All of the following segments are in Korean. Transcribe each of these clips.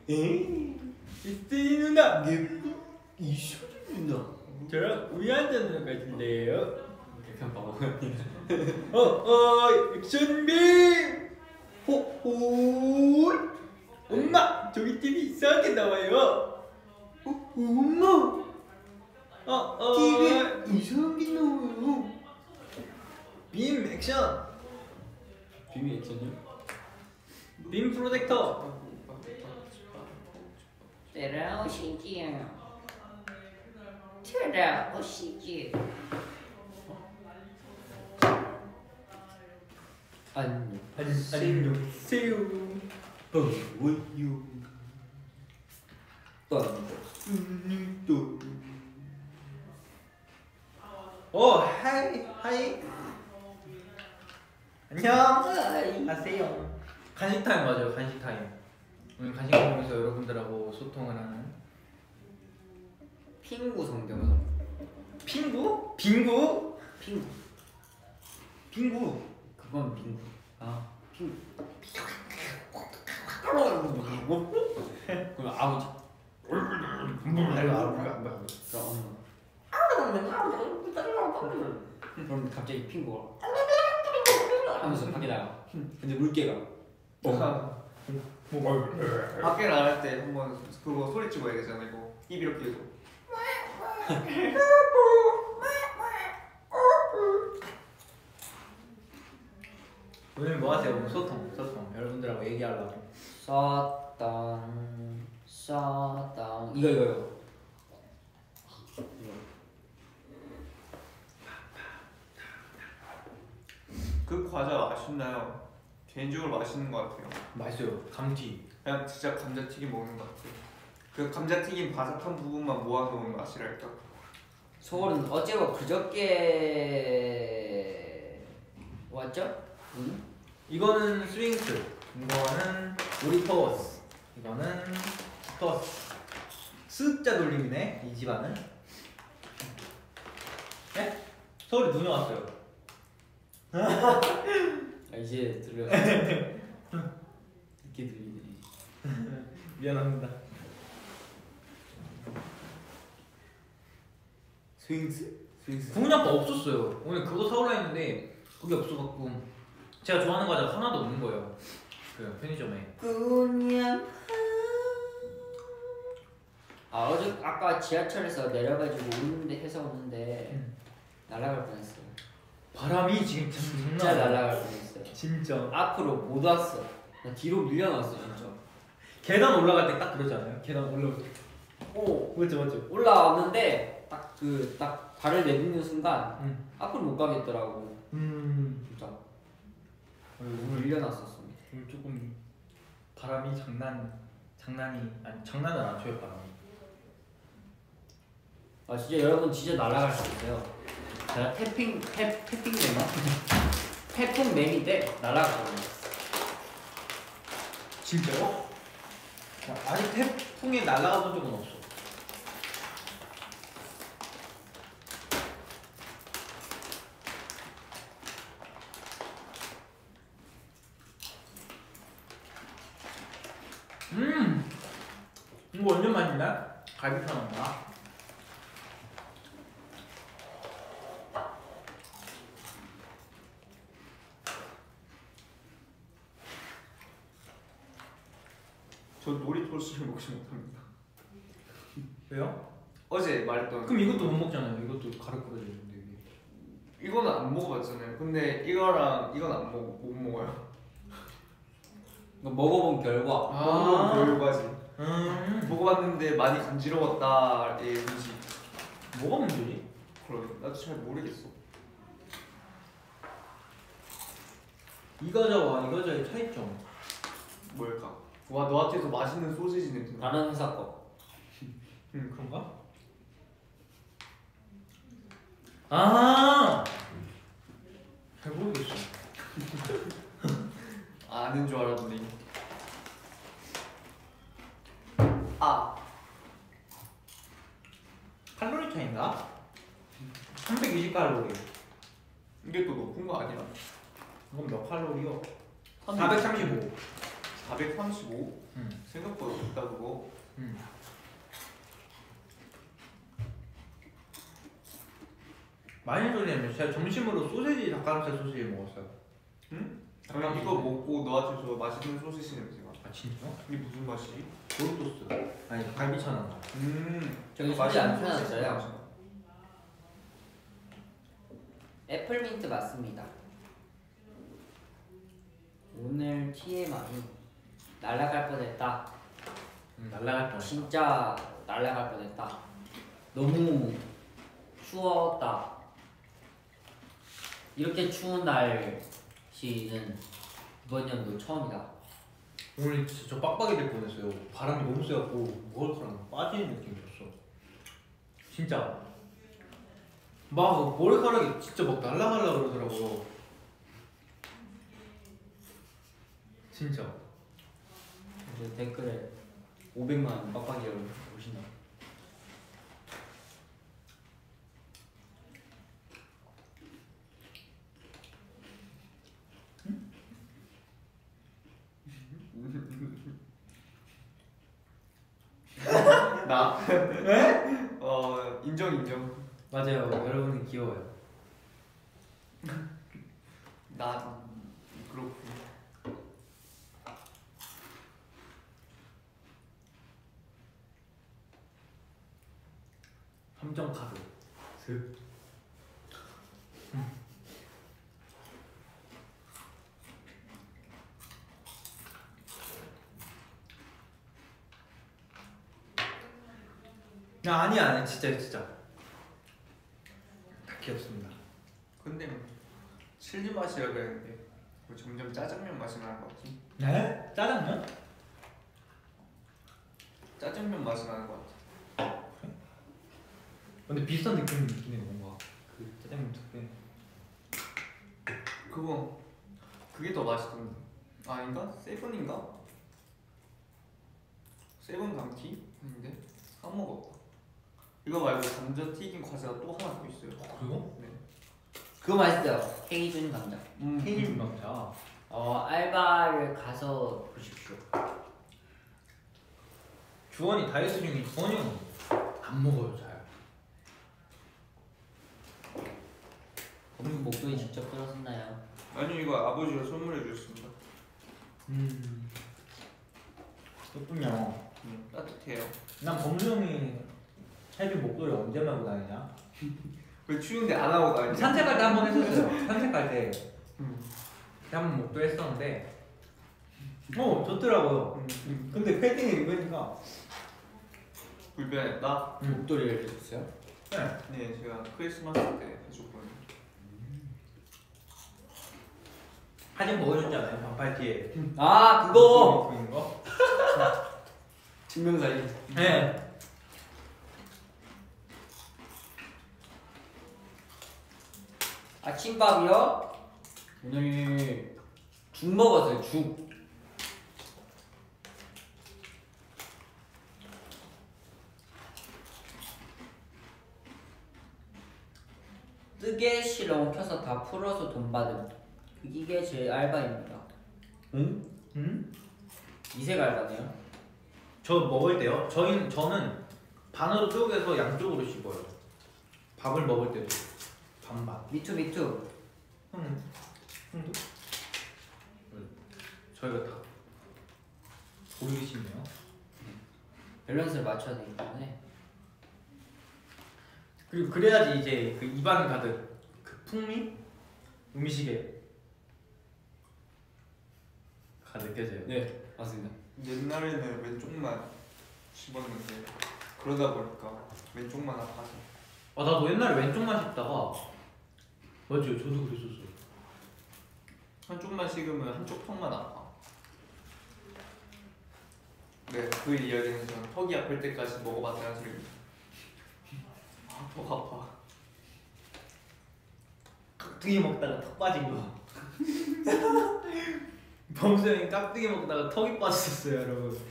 이스티 누나 이소리 누나 저랑 우유 한잔 하는 것 같은데요. 그냥 바보 액션빔 호호 엄마 저기 TV 이상하게 나와요. 엄마 TV에 TV 이상하게 나와요. 빔 액션 빔이 액션이요? 빔 프로젝터 돌아오시지요. 돌아오시지. 안녕하세요. 뭐요? 오 하이 안녕하세요. 간식 타임 맞아요. 간식 타임. 오늘 간식 먹으면서 여러분들하고 소통을 하는 핑구 성대모사. 핑구? 빙구? 핑구. 빙구. 그건 빙구. 아 핑구. 그럼 아버지. 그럼 갑자기 핑구가 하면서 밖에 나가. 근데 물개가 밖에 나갈 때 한번 그거 소리 찍어야 되잖아. 이거 입 이렇게 해서 오늘 뭐 하세요? 오늘 소통 여러분들하고 얘기하려고. 사당 이거 그 과자 맛있나요? 개인적으로 맛있는 것 같아요. 맛있어요. 감튀. 그냥 진짜 감자튀김 먹는 것 같아요. 그 감자튀김 바삭한 부분만 모아놓은 맛이랄까. 서울은 어제와 그저께 왔죠? 응? 이거는 스윙스. 이거는 오리퍼스. 이거는 스터스. 습자 돌림이네. 이 집안은. 네? 서울에 눈이 왔어요. 이제 들려. 이렇게 들리더니. 미안합니다. 스윙스? 구운 아빠 없었어요. 오늘 그거 사오려 했는데 그게 없어갖고 제가 좋아하는 과자 하나도 없는 거예요. 그 편의점에. 그냥 어제 아까 지하철에서 내려가지고 오는데 회사 오는데 날아갈 뻔했어요. 바람이 지금 진짜 날아갈 뻔했어요. 진짜. 앞으로 못 왔어. 나 뒤로 밀려났어 진짜. 계단 올라갈 때 딱 그러지 않아요? 계단 올라올 때. 오 맞죠. 올라왔는데 딱 발을 내딛는 순간 앞으로 못 가겠더라고. 진짜. 오늘 밀려났었습니다. 오늘 조금 바람이 장난은 안 쳐요 바람이. 진짜 여러분 진짜 날아갈 수 있어요. 제가 태풍맨인데 날아가거든요. 진짜요? 아직 태풍에 날아가 본 적은 없어. 이거 완전 맛있네. 갈비탕 없나? 저 노리토스를 먹지 못합니다. 왜요? 어제 말했던. 그럼 이것도 못 먹잖아요. 이것도 가루 뿌려져 있는데 이게. 이거는 안 먹어봤잖아요. 근데 이거랑 이건 못 먹어요. 이거 먹어본 결과. 먹어본 결과지. 먹어봤는데 많이 간지러웠다의 음식. 뭐가 문제지? 그러게 나도 잘 모르겠어. 이 과자와 이 과자의 차이점 뭘까? 와 너한테서 맛있는 소시지 냄새 나. 다른 회사 거. 그런가? 잘 모르겠어. 아는 줄 알았더니. 칼로리 차인가? 320칼로리. 이게 또 높은 거 아니야? 이건 몇 칼로리요? 435. 435? 생각보다 높네. 싶다 그거. 많이 소리하면 제가 점심으로 소세지 닭가슴살 소시지 먹었어요. 그냥 이거 먹고 너한테 저 맛있는 소시지 냄새가. 아 진짜? 이게 무슨 맛이지? 도르토스. 아니 갈비처럼. 저기 이거 소리 안 맛있는 소시지 펴놨어요. 맛이나? 애플민트 맞습니다. 오늘 TMI 날아갈 뻔했다. 날라갈 뻔. 진짜 날아갈 뻔했다. 너무 추웠다. 이렇게 추운 날씨는 이번 연도 처음이다. 오늘 진짜 저 빡빡이 될 뻔했어요. 바람이 너무 세갖고 머리카락 빠지는 느낌이었어. 진짜 막 머리카락이 진짜 막 날아가려 그러더라고요. 진짜. 이제 댓글에 500만 빡빡이라고 보신다. 나? 네? 인정. 맞아요. 여러분이 귀여워요. 나 그렇고. 함정 카드. 아니야 진짜 다 귀엽습니다. 근데 칠리 맛이라 그랬는데 뭐 점점 짜장면 맛이 나는 것 같지? 네? 짜장면? 짜장면 맛이 나는 것 같아. 근데 비슷한 느낌이 있긴 해요. 뭔가 그 짜장면 특biệt. 그게 더 맛있던데. 아닌가? 세븐인가? 세븐 감튀? 아닌데? 까먹었다. 이거 말고 감자튀김 과자가 또 하나 더 있어요. 그리고? 네. 그거 맛있어요. 케이준 감자. 케이크 감자. 알바를 가서 보십시오. 주원이 다이어트 중에 주원이 형은 안 먹어요 잘. 목도리 직접 끓였었나요? 아니 이거 아버지가 선물해 주셨습니다. 그렇군요. 따뜻해요. 난 범수 형이 해준 목도리 언제 말고 다니냐? 왜 추운데 안 하고 다니냐? 산책할 때 한 번 했었어요. 산책할 때 음. 한 번 목도리 했었는데 좋더라고요. 근데 패딩을 입으니까 불편했다? 목도리를 해줬어요? 네. 네, 제가 크리스마스 때 해줬거든요. 사진 보여줬잖아요. 반팔 티에 아 그거! 입고 있는 거. 증명사진. 네. 아침밥이요? 오늘 죽 먹었어요. 죽. 뜨개 실ong 켜서 다 풀어서 돈 받음. 이게 제 알바입니다. 응? 이색 알바네요. 저 먹을 때요? 저는 반으로 쪼개서 양쪽으로 씹어요. 밥을 먹을 때도 반반. 미투. 형도? 저희가 다 고르기 쉽네요. 밸런스를 맞춰야 되기 때문에. 그리고 그래야지 이제 그 입안 가득 그 풍미? 음식에 가득해져요. 네, 맞습니다. 옛날에는 왼쪽만 씹었는데 그러다 보니까 왼쪽만 아파서. 나도 옛날에 왼쪽만 씹다가 맞죠? 저도 그랬었어요. 한쪽만 씹으면 한쪽 턱만 아파. 네, 그 이야기는 저는 턱이 아플 때까지 먹어봤다는 소리입니다. 턱 아파. 깍두기 먹다가 턱 빠진 거. 범수 형이 깍두기 먹다가 턱이 빠졌었어요, 여러분.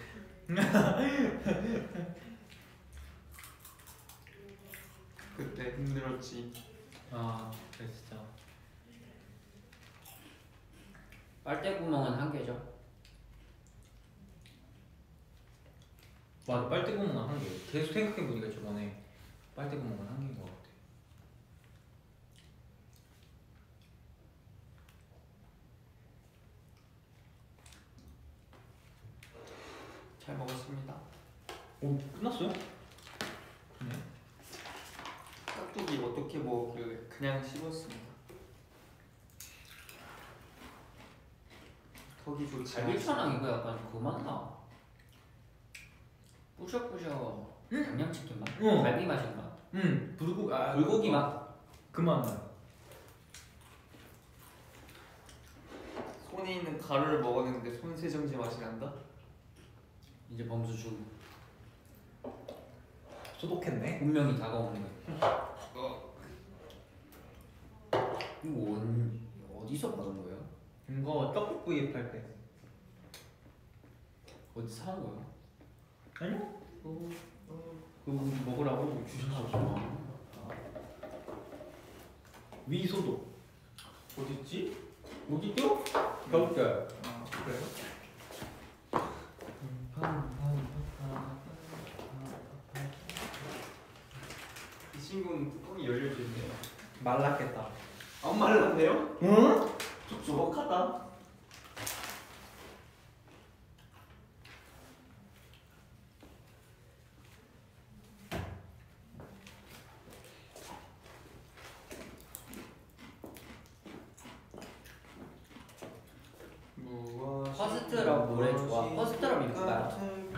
그때 힘들었지. 그래 진짜. 빨대 구멍은 한 개죠. 맞아, 빨대구멍은 한 개. 계속 생각해보니까 저번에 빨대구멍은 한 개인 것 같아. 잘 먹었습니다. 오, 끝났어요? 네. 깍두기 어떻게 먹길래 그냥 씹었습니다. 턱이 좋지 갈비처럼 이거 약간 그거 맛나. 뿌셔뿌셔 양념치킨 맛? 응. 갈비 맛인가? 불고기 맛? 그만 나요. 손에 있는 가루를 먹었는데 손세정제 맛이 난다? 이제 범수 중 소독했네. 운명이 다가오는 거야. 이거 어디서 받은 거예요? 이거 떡볶이 팔 때. 어디서 사온 거예요? 아니요. 그거 먹으라고 주셨어. 위소독. 어딨지? 어디 있죠? 가볼게. 아 그래요? 이 친구는 뚜껑이 열려져 있네요. 말랐겠다. 안 말랐네요? 응? 촉촉하다. 퍼스트럽 노래 좋아. 퍼스트럽 이쁘다.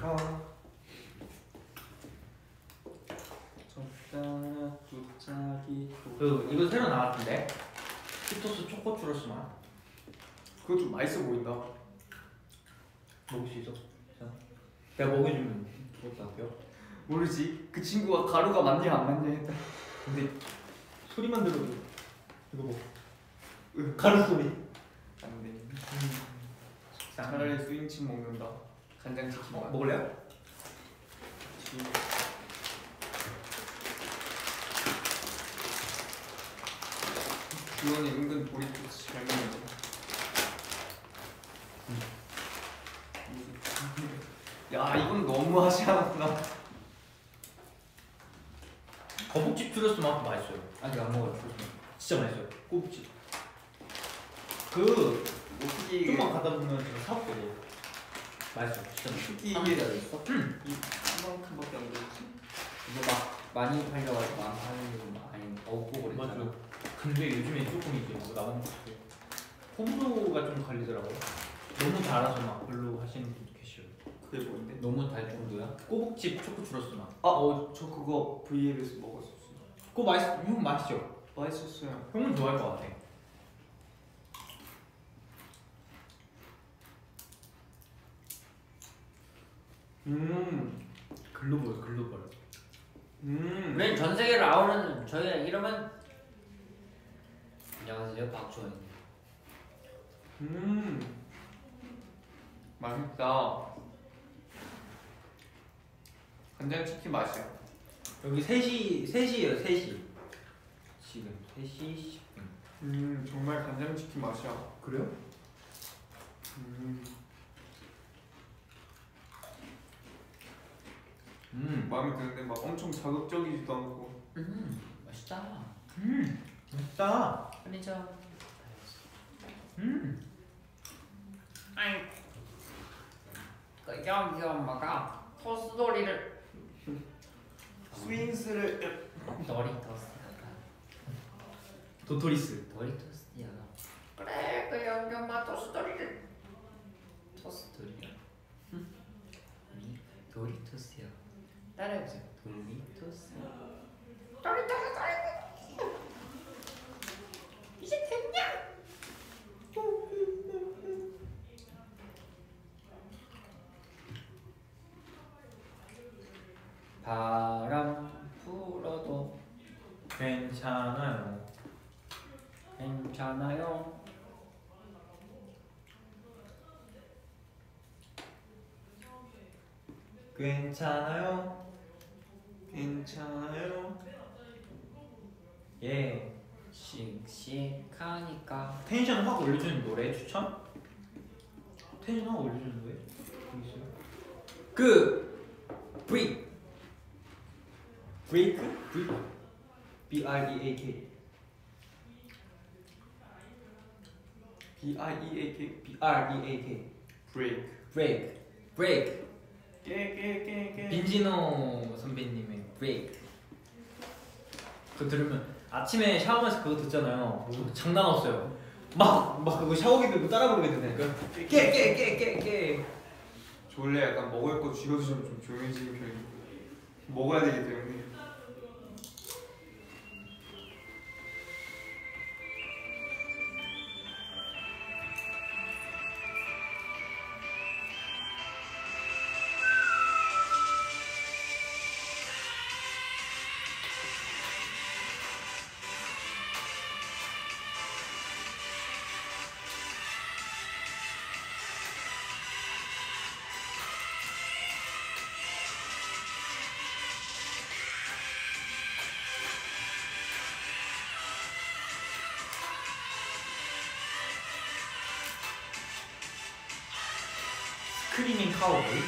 이거 새로 나왔던데? 치토스 초코 추러스 맛. 그거 좀 맛있어 보인다. 먹을 수 있어? 내가 먹여주면 좋을 것 같아요. 모르지. 그 친구가 가루가 맞냐 안 맞냐 했다. 근데 소리만 들어도 이거 뭐 가루 소리. 안 돼. 속상. 차라리 스윙칩 먹는다. 간장치킨 맛. 먹을래요? 주원이 은근 도리토스 잘 먹는다. 야 이건 너무 하지 않았나? 거북집 추러스 맛도 맛있어요. 아직 안 먹어요. 진짜 맛있어요. 꼬북집. 그 어떻게 좀만 가다 보면 제가 사올게요. 맛있어. 진짜 맛있어. 어떻게 하는 이게 데가 있어? 이만큼밖에 안 되지? 이거 막 많이 팔려가지고 안 팔리고 막 아니 없고 그랬잖아. 맞아요. 근데 요즘에 조금 이제 뭐 나오는 것 같아요. 호불호가 좀 갈리더라고요. 너무 달아서 막 별로 하시는 분도 계셔요. 그게 뭔데? 너무 달 정도야? 꼬북집 초코 추러스 맛. 저 그거 V앱에서 먹었었어요. 그거 맛있어. 형 맛있죠? 맛있었어요. 형은 좋아할 것 같아. 글로벌 글로벌. 우리 전 세계를 아우르는 저희의 이름은 안녕하세요 박주원입니다. 맛있다. 간장치킨 맛이야. 여기 3시에요 3시. 지금 3시 10분. 정말 간장치킨 맛이야. 그래요? 마음에 드는데 막 엄청 자극적이지도 않고. 맛있다. 맛있다. 편의점. 아이, 그 여기 엄마가 토스토리를 스윙스를 도리토스. 도토리스. 도리토스야. 그래 그 여기 엄마 토스토리를 토스토리야. 도리토스야. 따라해보세요. 도리토스. 이제 됐냐? 바람 불어도 괜찮아요. 괜찮아요. 괜찮아요. 괜찮아요. 예. 씩씩하니까. 텐션 확 올려주는 노래 추천? 텐션 확 올려주는 노래? 뭐 있어요? 그 브레이크. 브레이크? B-R-E-A-K. B-I-E-A-K B-R-E-A-K. 브레이크. 브레이크. 깨깨깨깨. 빈지노 선배님의 브레이크. 그거 들으면 아침에 샤워하면서 그거 듣잖아요. 장난 없어요. 막 그거 샤워기 들고 따라 부르게 되니까 깨. 저 원래 약간 먹을 거 쥐어주면 좀 조용해지는 편이고 먹어야 되기 때문에. 스크리밍 카우보이.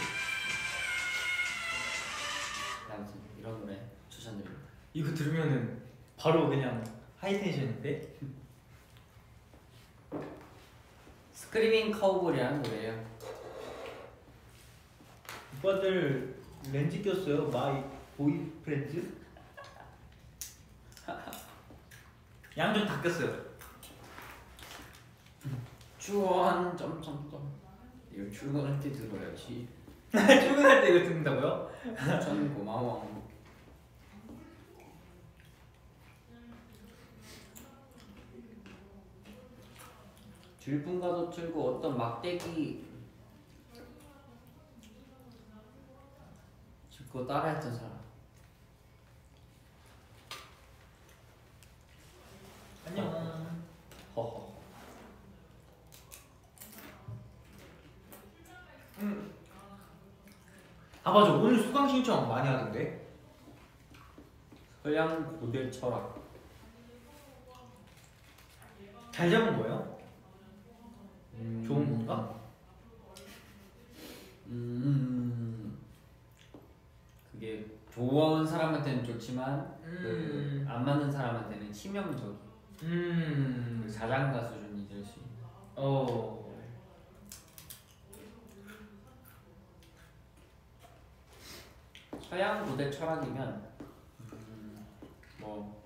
아무튼 이런 노래 추천드립니다. 이거 들으면은 바로 그냥 하이텐션인데? 스크리밍 카우보이라는 노래예요. 오빠들 렌즈 꼈어요? 마이 보이프렌즈? 양쪽 다 꼈어요. 주원 점점점. 이거 출근할 때 들어야지. 출근할 때 이거 듣는다고요? 추천 고마워. 질풍가도 틀고 어떤 막대기 짚고 따라했던 사람. 안녕. 허허. 아 맞아, 오늘 수강 신청 많이 하던데? 서양 고대 철학. 잘 잡은 거예요? 좋은 건가? 그게 좋은 사람한테는 좋지만 그 안 맞는 사람한테는 치명적. 그 자장가 수준이 될 수 있는. 서양 고대 철학이면 뭐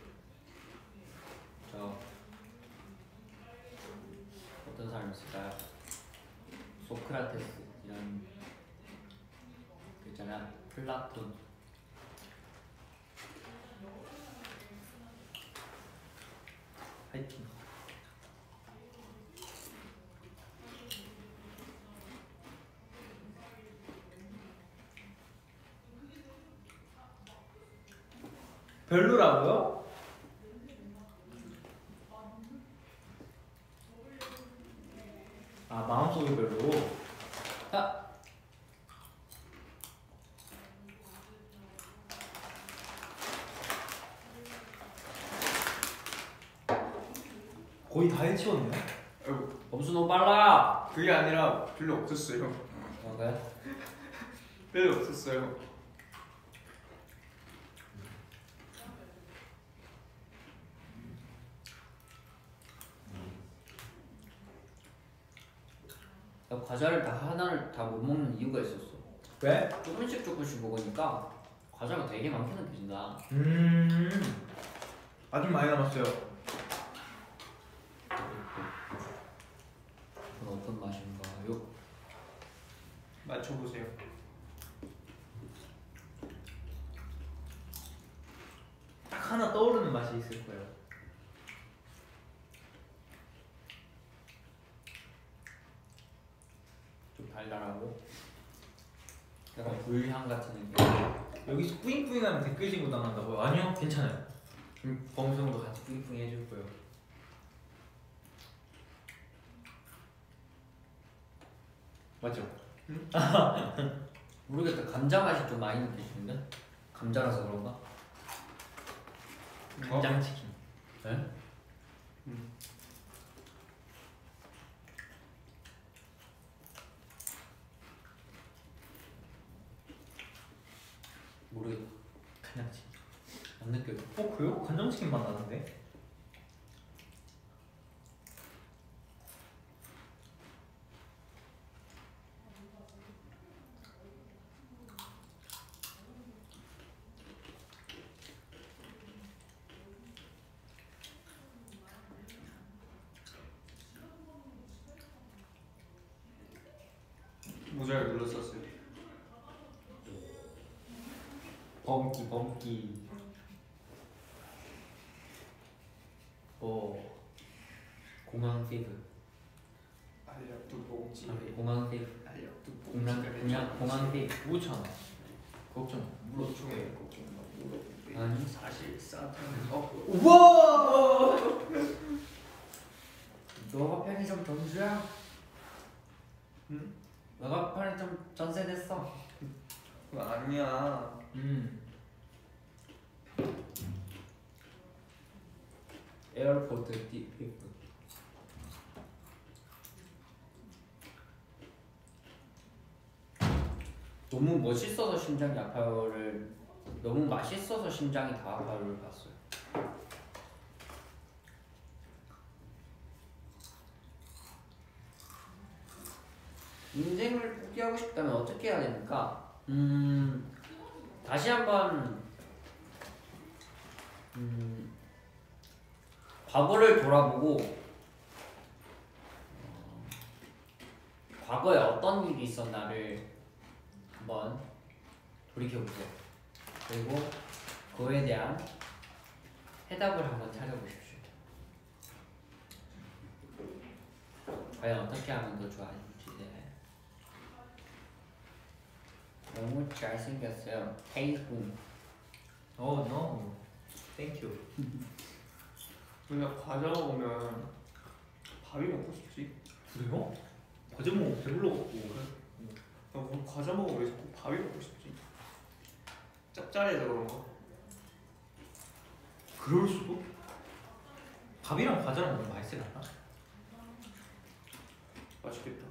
저 어떤 사람이 있을까요? 소크라테스 이런 그 있잖아. 플라톤. 화이팅. 별로라고요? 아 마음속이 별로. 아! 거의 다 해치웠네. 아이고, 범수 너무 빨라! 그게 아니라 별로 없었어요. 그래? 별로 없었어요. 나 과자를 하나를 다 못 먹는 이유가 있었어. 왜? 조금씩 먹으니까 과자가 되게 많게 느껴진다. 아직 많이 남았어요. 그건 어떤 맛인가요? 맞춰보세요. 딱 하나 떠오르는 맛이 있을 거예요. 좀 달달하고 약간 불향 같은 느낌. 여기서 뿌잉뿌잉하면 댓글 신고 당한다고요? 아니요, 괜찮아요. 범성도 같이 뿌잉뿌잉 해줄 거예요. 맞죠? 모르겠다. 감자 맛이 좀 많이 느껴지는데? 감자라서 그런가? 간장치킨. 네? 모르겠다. 간장치킨. 안 느껴져. 그래요? 간장치킨 맛 나는데? 모자를 눌렀었어요. 범기. 공항 피브. 알약 두봉지. 공항 피브. 알약 두봉지. 공항 피브. 그렇잖아. 걱정. 물어중에 아니 사실상 우와! 너가 편의점 전주야? 응? 너가 편의점 전세됐어? 그거 아니야. 에어포트 피브. 너무 멋있어서 심장이 아파요를 너무 맛있어서 심장이 다 아파요를 봤어요. 인생을 포기하고 싶다면 어떻게 해야 됩니까? 다시 한번 과거를 돌아보고 과거에 어떤 일이 있었나를 한번 돌이켜보세요. 그리고 그거에 대한 해답을 한번 찾아보십시오. 과연 어떻게 하면 더 좋아질지. 너무 잘생겼어요. 페이스북. no. Thank you. 그냥 과자 먹으면 밥이 먹고 싶지. 그래요? 과자 먹으면 배불러갖고. 나 오늘 과자 먹으면 왜 자꾸 밥이 먹고 싶지? 짭짤해서 그런가? 그럴 수도? 밥이랑 과자랑 먹으면 맛있지 않나? 맛있겠다.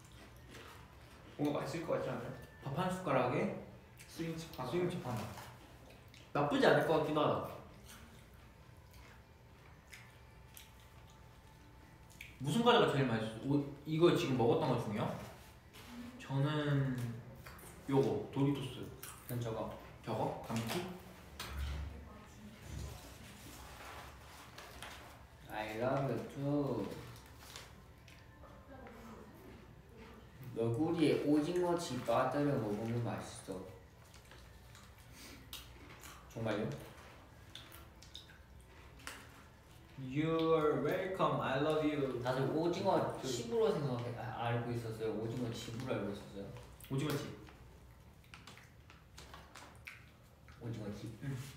뭔가 맛있을 것 같지 않아요? 밥 한 숟가락에 스윙칩 하나. 수육집 하나. 나쁘지 않을 것 같기도 하다. 무슨 과자가 제일 맛있어? 이거 지금 먹었던 것 중에요? 저는 요거 도리토스. 그럼 저거? 감튀? I love you too. 너구리에 오징어칩 빠뜨려 먹으면 맛있어. 정말요? You're welcome. I love you. 다들 오징어 칩으로 알고 있었어요. 오징어 칩으로 알고 있었어요. 오징어칩. 오징어 칩.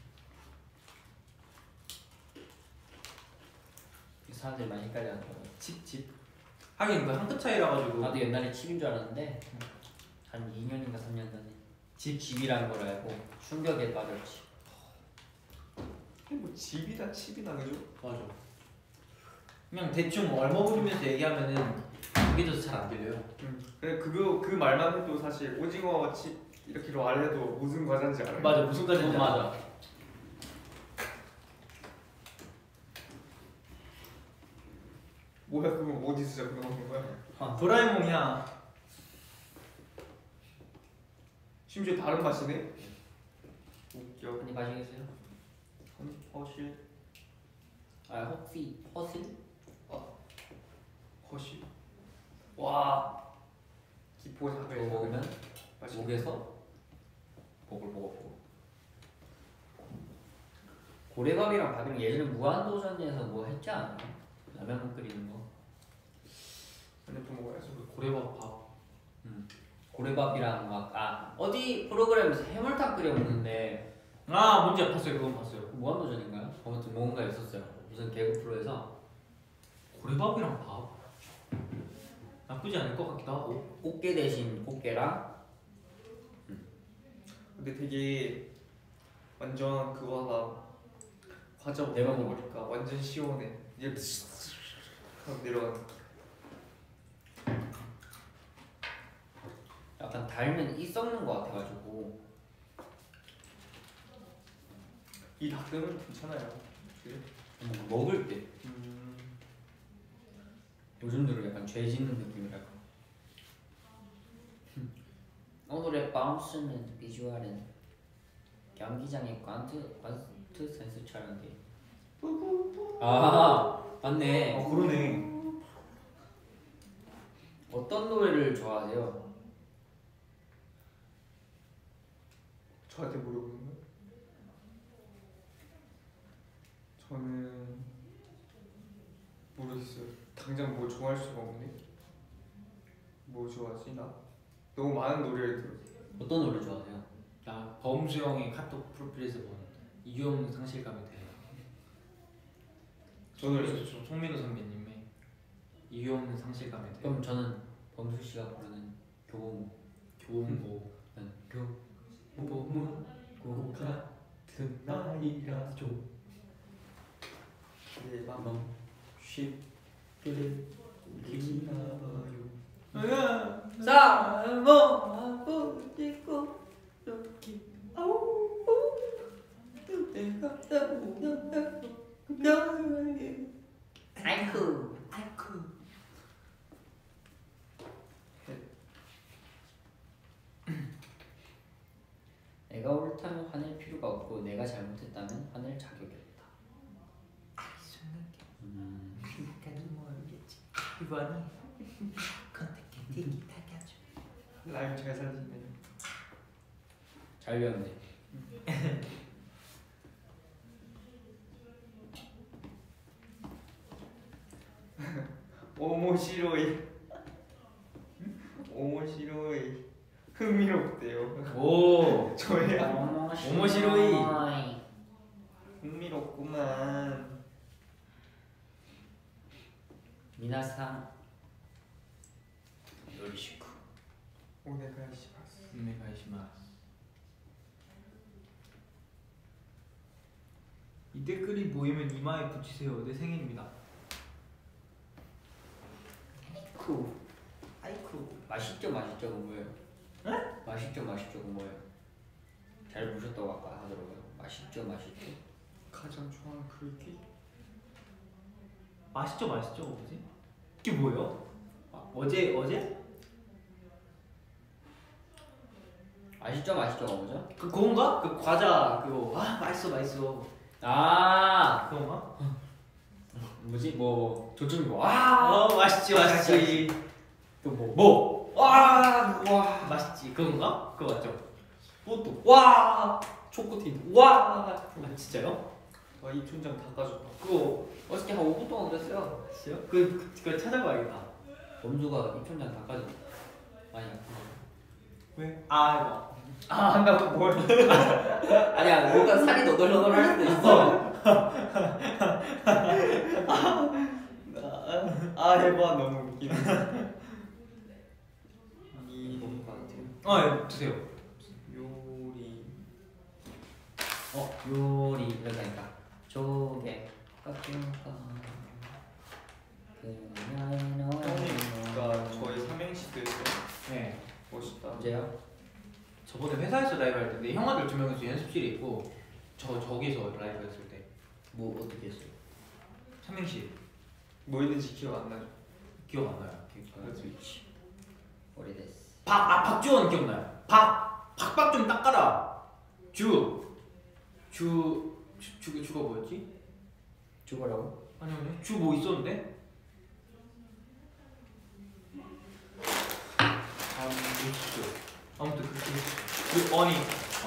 사람들이 많이 헷갈려하더라고요. 칩. 하긴 그 한 끗 차이라 가지고. 나도 옛날에 칩인 줄 알았는데 한 2년인가 3년 전에 칩이라는 걸 알고 충격에 빠졌지. 이게 뭐 집이다 칩이다 그죠? 맞아. 그냥 대충 얼머무리면서 얘기하면은 그게 더 잘 안 들려요. 근데 그 말만 해도 사실 오징어 칩 이렇게로 말해도 무슨 과자인지 알아요. 맞아, 무슨 과자인지 맞아. 뭐야 그거 어디서 잡혀먹는 거야? 도라에몽이야. 심지어 다른 맛이네? 웃겨. 언니 마시겠어요? 허실. 혹시 허슬? 허실. 와. 기포 사글. 그거 먹으면 맛있겠다. 목에서 보글보글. 고래밥이랑 밥이랑 예전에 무한도전에서 뭐 했지 않아요? 라면 끓이는 거. 한입 먹어야지. 고래밥 밥. 고래밥이랑 어디 프로그램에서 해물탕 끓여 먹는데 뭔지 봤어요. 그건 봤어요. 무한도전인가요? 아무튼 뭔가 있었어요. 무슨 개그 프로에서 고래밥이랑 밥. 나쁘지 않을 것 같기도 하고. 꽃게 대신 꽃게랑 근데 되게 완전 그거다. 과자 내가 먹으니까 완전 시원해. 이제 하고 내려가는. 약간 달면 이 썩는 것 같아가지고 이 닭은 괜찮아요. 그래? 먹을 때 요즘 들어 약간 죄 짓는 느낌이랄까. 오늘의 바운스는 비주얼은 경기장의 관트 센스 촬영기. 아 맞네. 그러네. 어떤 노래를 좋아하세요? 저한테 물어보는 거? 저는 모르겠어요. 당장 뭐 좋아할 수가 없네. 뭐 좋아하지 나? 너무 많은 노래를 들어. 어떤 노래 좋아하세요? 나 범수 형의 카톡 프로필에서 본 이용 상실감이 돼. 저는 송민호 선배님의 이용 상실감이 돼. 그럼 저는 범수 씨가 부르는 교보문. 교보문. 교보문 고 같은 나이라죠. 내 맘 맘 쉽게 기나봐요. 사모하고 싶고 여기 아우 내가 아이쿠. 내가 옳다면 화낼 필요가 없고 내가 잘못했다면 화낼 자격이 없다. 이번이 컨택 티키타카죠. 라임 잘 살리네. 잘 배웠네. 오모시로이. 오모시로이. 흥미롭대요. 오. 저야 오모시로이. 흥미롭구만. 미나상 요리시쿠. 오네가이시마스. 오네가이시마스. 이 댓글이 보이면 이마에 붙이세요. 내 생일입니다. 아이쿠. 아이쿠. 맛있죠 맛있죠 그 뭐예요? 네? 맛있죠 맛있죠 그 뭐예요? 잘 보셨다고 아까 하더라고요. 맛있죠 맛있죠. 가장 좋아하는 글귀? 맛있죠 맛있죠 뭐지? 이게 뭐예요? 어제? 맛있죠 맛있죠가 뭐죠? 그건가? 그 과자 그거 맛있어 아 그건가? 뭐지 뭐 조점이 와 맛있지 또뭐 와 맛있지 그건가? 그거 맞죠? 또또 와 초코틴 와 진짜요? 이 촌장 다 가져가. 그거 어저께 한 5분 동안 그랬어요. 진짜요? 그거 찾아봐야겠다. 범수가 입천장 닦아줘. 많이 아픈 왜? 한다고 뭘? 아니야 뭔가 살이 너덜너덜할 수도 있어. 해봐 너무 웃기네. 이 먹을 것 같아요. 예, 드세요. 요리. 요리 이러다니까 조개 깎을까 형님가 저희 삼행시도 했어요. 네. 멋있다. 언제요? 저번에 회사에서 라이브 할 때 내 형아들 2명이서 연습실에 있고 저기서 라이브 했을 때 뭐 어떻게 했어요? 삼행시 뭐 있는지 기억 안 나죠? 기억 안 나요. 스위치 오래됐어. 박주원 기억나요? 박박 좀 닦아라. 주가 뭐였지? 죽어라고? 아니요 주 뭐 있었는데? 아무튼 그 어니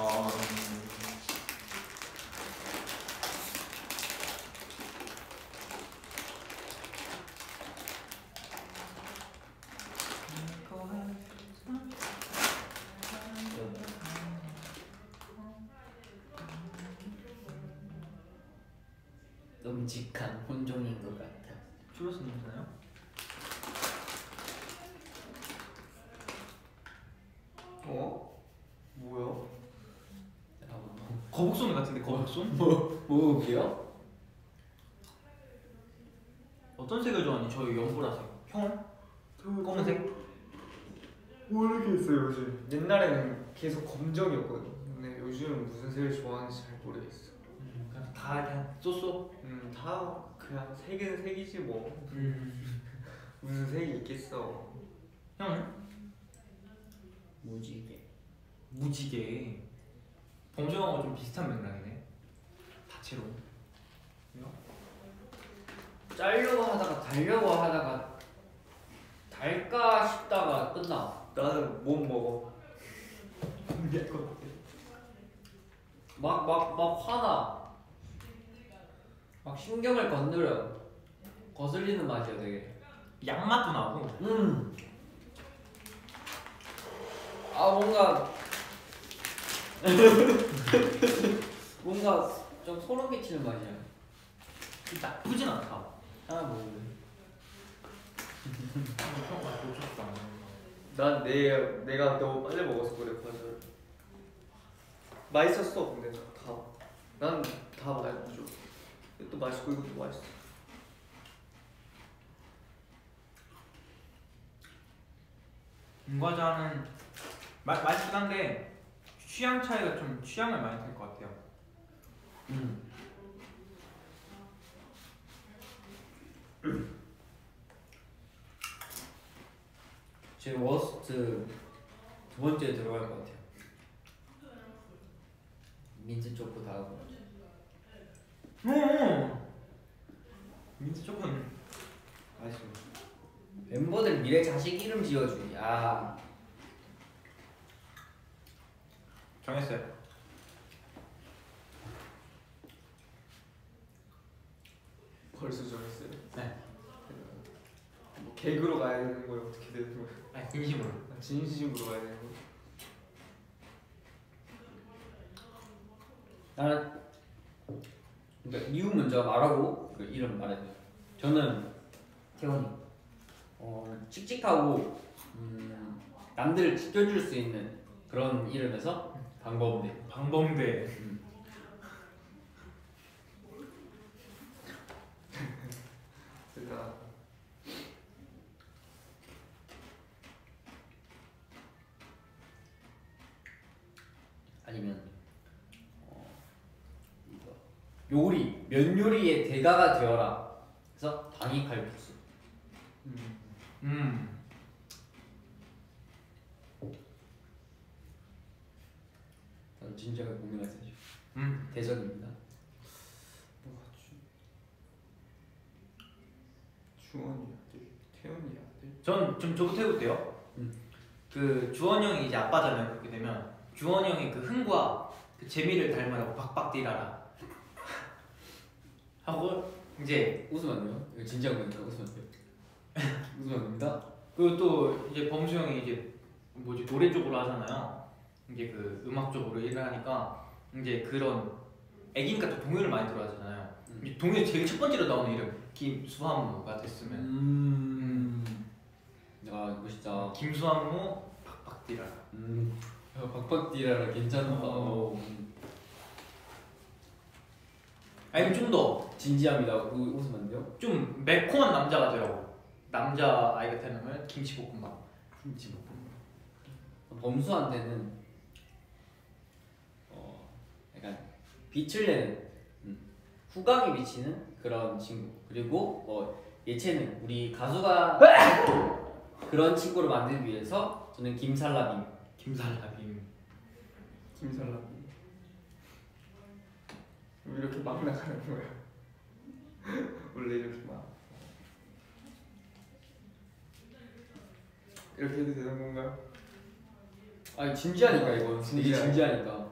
끔찍한 혼종인 것 같아. 추러스 냄새나요? 뭐야? 거북손 같은데 거북손? 뭐 웃겨요? 어떤 색을 좋아하니? 저 연보라색. 형? 검은색? 모르겠어요 요즘. 옛날에는 계속 검정이었거든요. 근데 요즘은 무슨 색을 좋아하는지 잘 모르겠어. 그냥 다 그냥 쏘쏘. 다 그냥 색은 색이지 뭐. 무슨 색이 있겠어. 형은? 무지개. 무지개. 범죄하고 좀 비슷한 맥락이네. 다채로. 짜려고 하다가 달려고 하다가 달까 싶다가 끝나. 나는 못 먹어. 막 화나. 막 신경을 건드려. 거슬리는 맛이야 되게. 양맛도 나고. 아 뭔가 뭔가 좀 소름 끼치는 맛이야. 나쁘진 않다. 하나 먹을래. 평가 놓쳤다. 난 내가 너무 빨리 먹어서 그래 과자를. 맛있었어 근데 다. 난 다 맛있죠. 이것도 맛있고 이것도 맛있어. 과자는 맛있긴 한데 취향 차이가 좀 취향을 많이 들 것 같아요. 제 워스트 두 번째에 들어갈 것 같아요. 민트 초코 다음. 민트 초코는 맛있어. 멤버들 미래 자식 이름 지어주기. 아 정했어요. 벌써 정했어요? 네. 뭐 개그로 가야 되는 거예요? 어떻게 되는 거예요? 아니 진심으로. 진심으로 가야 되는 거예요? 나는 그러니까 이유 먼저 말하고 그 이름 말해줘. 저는 태원이. 칙칙하고 남들을 지켜줄 수 있는 그런 이름에서 방범대. 방범대. 제가 아니면 이거 요리 면 요리의 대가가 되어라. 그래서 당이 칼국수. 저는 진작에 고민했어요. 대전입니다. 뭐가 주원이 아들, 태연이 아들. 전 저부터 해볼게요. 그 주원 형이 이제 아빠잖아요. 그렇게 되면 주원 형의 그 흥과 그 재미를 닮으라고 박박 뛰라라 하고 이제 웃으면 안 돼요? 이거 진지한 거니까 웃으면 안 돼요? 웃으면 안 됩니다. 그리고 또 이제 범수 형이 이제 뭐지 노래 쪽으로 하잖아요. 이제 그 음악 쪽으로 일을 하니까 이제 그런 애기니까 또 동요를 많이 들어하잖아요. 이 동요 제일 첫 번째로 나오는 이름 김수환무가 됐으면 야 이거 진짜 김수환무 박박 뛰라라. 야, 박박 뛰라라 괜찮다. 아니면 좀 더 진지합니다. 웃으면 안 돼요? 좀 매콤한 남자가 되라고. 남자 아이가 되면 김치볶음밥. 범수한테는 약간 빛을 내는 후광이 비치는 그런 친구. 그리고 예체능 우리 가수가 그런 친구를 만들기 위해서 저는 김살라빔. 김살라빔. 이렇게 막 나가는 거야. 원래 이렇게 막 이렇게 해도 되는 건가요? 아니 진지하니까 이거 분위기 진지하니까.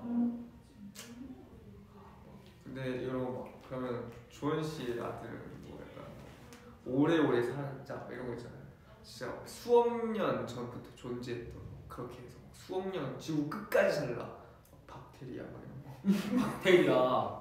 근데 이런 거 막 그러면 주원 씨의 아들은 뭐 약간 오래오래 살자 이런 거 있잖아요. 진짜 수억 년 전부터 존재했던 그렇게 해서 수억 년 지구 끝까지 살라. 박테리아 막 이런 거. 박테리아.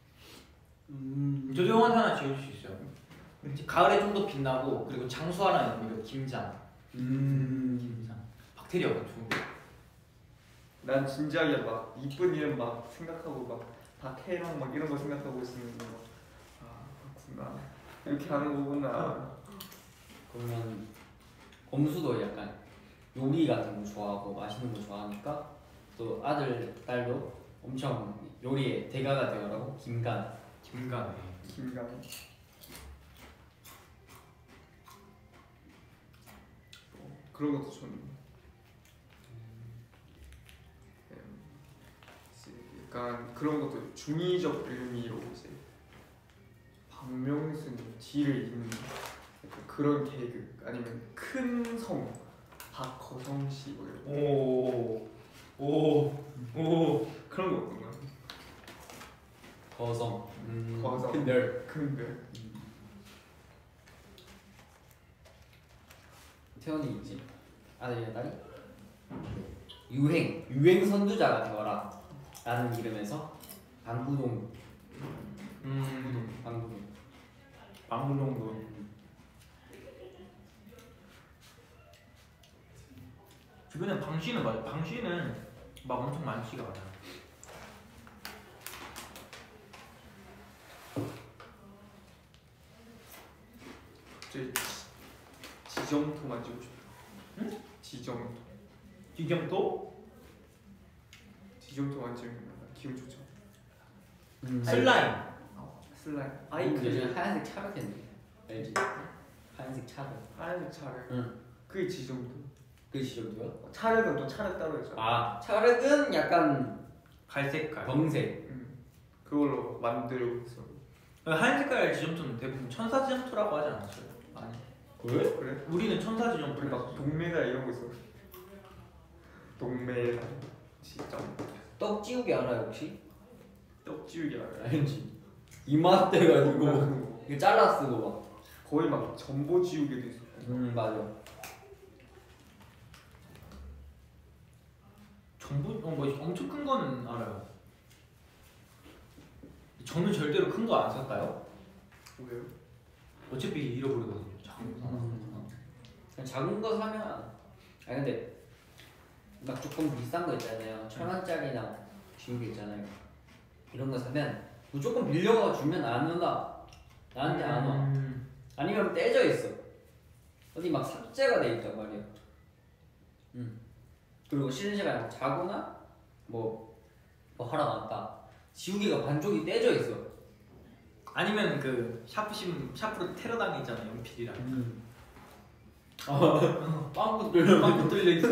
저도 형한테 하나 지어줄 수 있어요. 가을에 좀 더 빛나고 그리고 장수 하나 있는 김장. 김장. 박테리아가 좋은 거. 난 진지하게 막 이쁜 이름 막 생각하고 막 박혜랑 막 이런 거 생각하고 있었는데 그렇구나 이렇게 하는 거구나. 그러면 범수도 약간 요리 같은 거 좋아하고 맛있는 거 좋아하니까 또 아들 딸도 엄청 요리의 대가가 되어라고 김간. 김간에. 김강. 그런 것도 좀 약간 그런 것도 중의적 의미로 이제 박명수는 뒤를 잇는 약간 그런 개그 아니면 큰 성 박거성 씨 뭐 이런 오. 그런 거 어떤가? 거성. 거성. 큰별. 큰별. 태연이 있지. 아들이야 딸이? 유행 선두자가 되어라 라는 이름에서 방구동. 방구동. 방문동도. 주변에 방씨는 맞아. 방씨는 막 엄청 많지가 않아. 갑자기 지점토 만지고 싶다. 응? 지점토. 지점토? 만지면 기분 좋죠. 슬라임. 슬라임. 요즘 하얀색 차를 텐데 알지? 하얀색 차를. 하얀색 차를. 응. 그게 지점토. 그 시절도요? 차르는 또 차르 따로 있잖아. 아 차르는 약간 갈색깔. 검색. 그걸로 만들고 있어. 하얀 색깔 지점토는 대부분 천사 지점토라고 하지 않았어요? 아니. 왜? 그래? 우리는 천사 우리 지점토. 막 동메달 이런 거 있어. 동메달. 진짜. 떡지우개 알아요 혹시? 떡지우개 알아요? 알지. 이마 떼가지고 이거 잘라 쓰고 막. 거의 막 전보 지우개도 있어. 맞아. 전부 뭐 엄청 큰 거는 알아요. 저는 절대로 큰 거 안 살까요? 왜요? 어차피 잃어버리거든요. 작은 거. 그냥 작은 거 사면 아니 근데 막 조금 비싼 거 있잖아요. 1,000원짜리나 지우개 있잖아요. 이런 거 사면 무조건 빌려가 주면 안 온다. 나한테 안 와. 아니면 떼져 있어. 어디 막 삭제가 돼 있단 말이야. 그리고 쉬는 시간에 자거나 뭐 하러 나왔다. 지우개가 반쪽이 떼져 있어. 아니면 그 샤프로 테러 당했잖아요. 연필이랑. 빵꾸 뚫려. 빵꾸 뚫려 있어.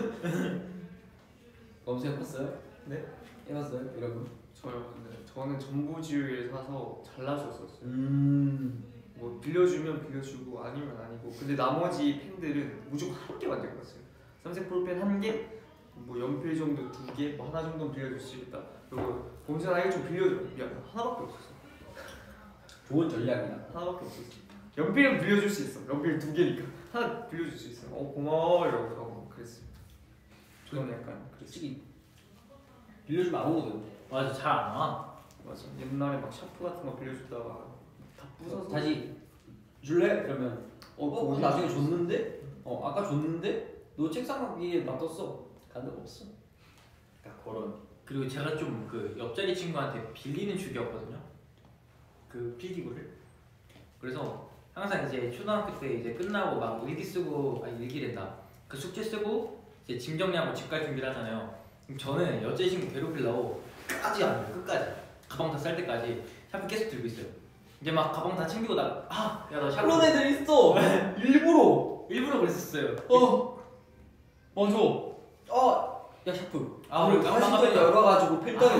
검색해봤어요? 네? 해봤어요? 여러분? 저요. 근데 저는 전보 지우개를 사서 잘라줬었어요. 뭐 빌려주면 빌려주고 아니면 아니고. 근데 나머지 펜들은 무조건 한 개 만들고 갔어요. 삼색 볼펜 한 개, 뭐 연필 정도 두 개, 뭐 하나 정도는 빌려줄 수 있다. 그리고 범수야 이거 좀 빌려줘. 미안, 하나밖에 없었어. 좋은 전략이다. 하나밖에 없었어. 연필은 빌려줄 수 있어. 연필 두 개니까 하나 빌려줄 수 있어. 고마워 이러고 하고 그랬어요. 저는 약간 그랬어요. 솔직히 빌려주면 안 오거든. 맞아, 잘 안 와. 맞아. 옛날에 막 샤프 같은 거 빌려주다가 다 부서서 다시 줄래? 그러면 그거 나중에 줬는데? 아까 줬는데? 너 책상 위에 놔뒀어. 간 적 없어. 그러니까 그런. 그리고 제가 좀 그 옆자리 친구한테 빌리는 주기였거든요. 그 필기구를. 그래서 항상 이제 초등학교 때 이제 끝나고 막 일기 쓰고 일기랜다. 그 숙제 쓰고 이제 짐 정리하고 집 갈 준비를 하잖아요. 그럼 저는 옆자리 친구 괴롭히려고 끝까지 안 돼요. 끝까지. 가방 다 쌀 때까지 샤프 계속 들고 있어요. 이제 막 가방 다 챙기고 야 나 샤프. 그런 애들 있어. 일부러 그랬었어요. 맞아. 야 샤프. 우리 가시던 열어가지고 필덩이.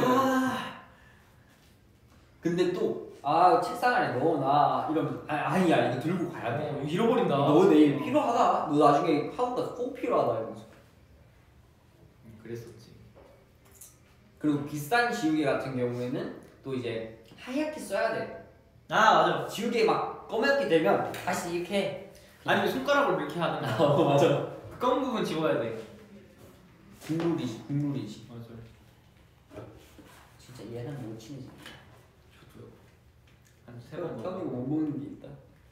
근데 또 책상 안에 넣어놔 이러면 아니야 이거 들고 가야 돼. 잃어버린다. 너 내일 필요하다. 너 나중에 학원 가서 꼭 필요하다 이러면서. 그랬었지. 그리고 비싼 지우개 같은 경우에는 또 이제 하얗게 써야 돼. 맞아. 지우개 막 검게 되면 다시 이렇게. 아니면 손가락으로 이렇게 하든가. 맞아. 그 검은 부분 지워야 돼. 국룰이지. 맞아. 진짜 얘는 못 치지. 저도요. 한 3번 형이 못 먹는 게 있다.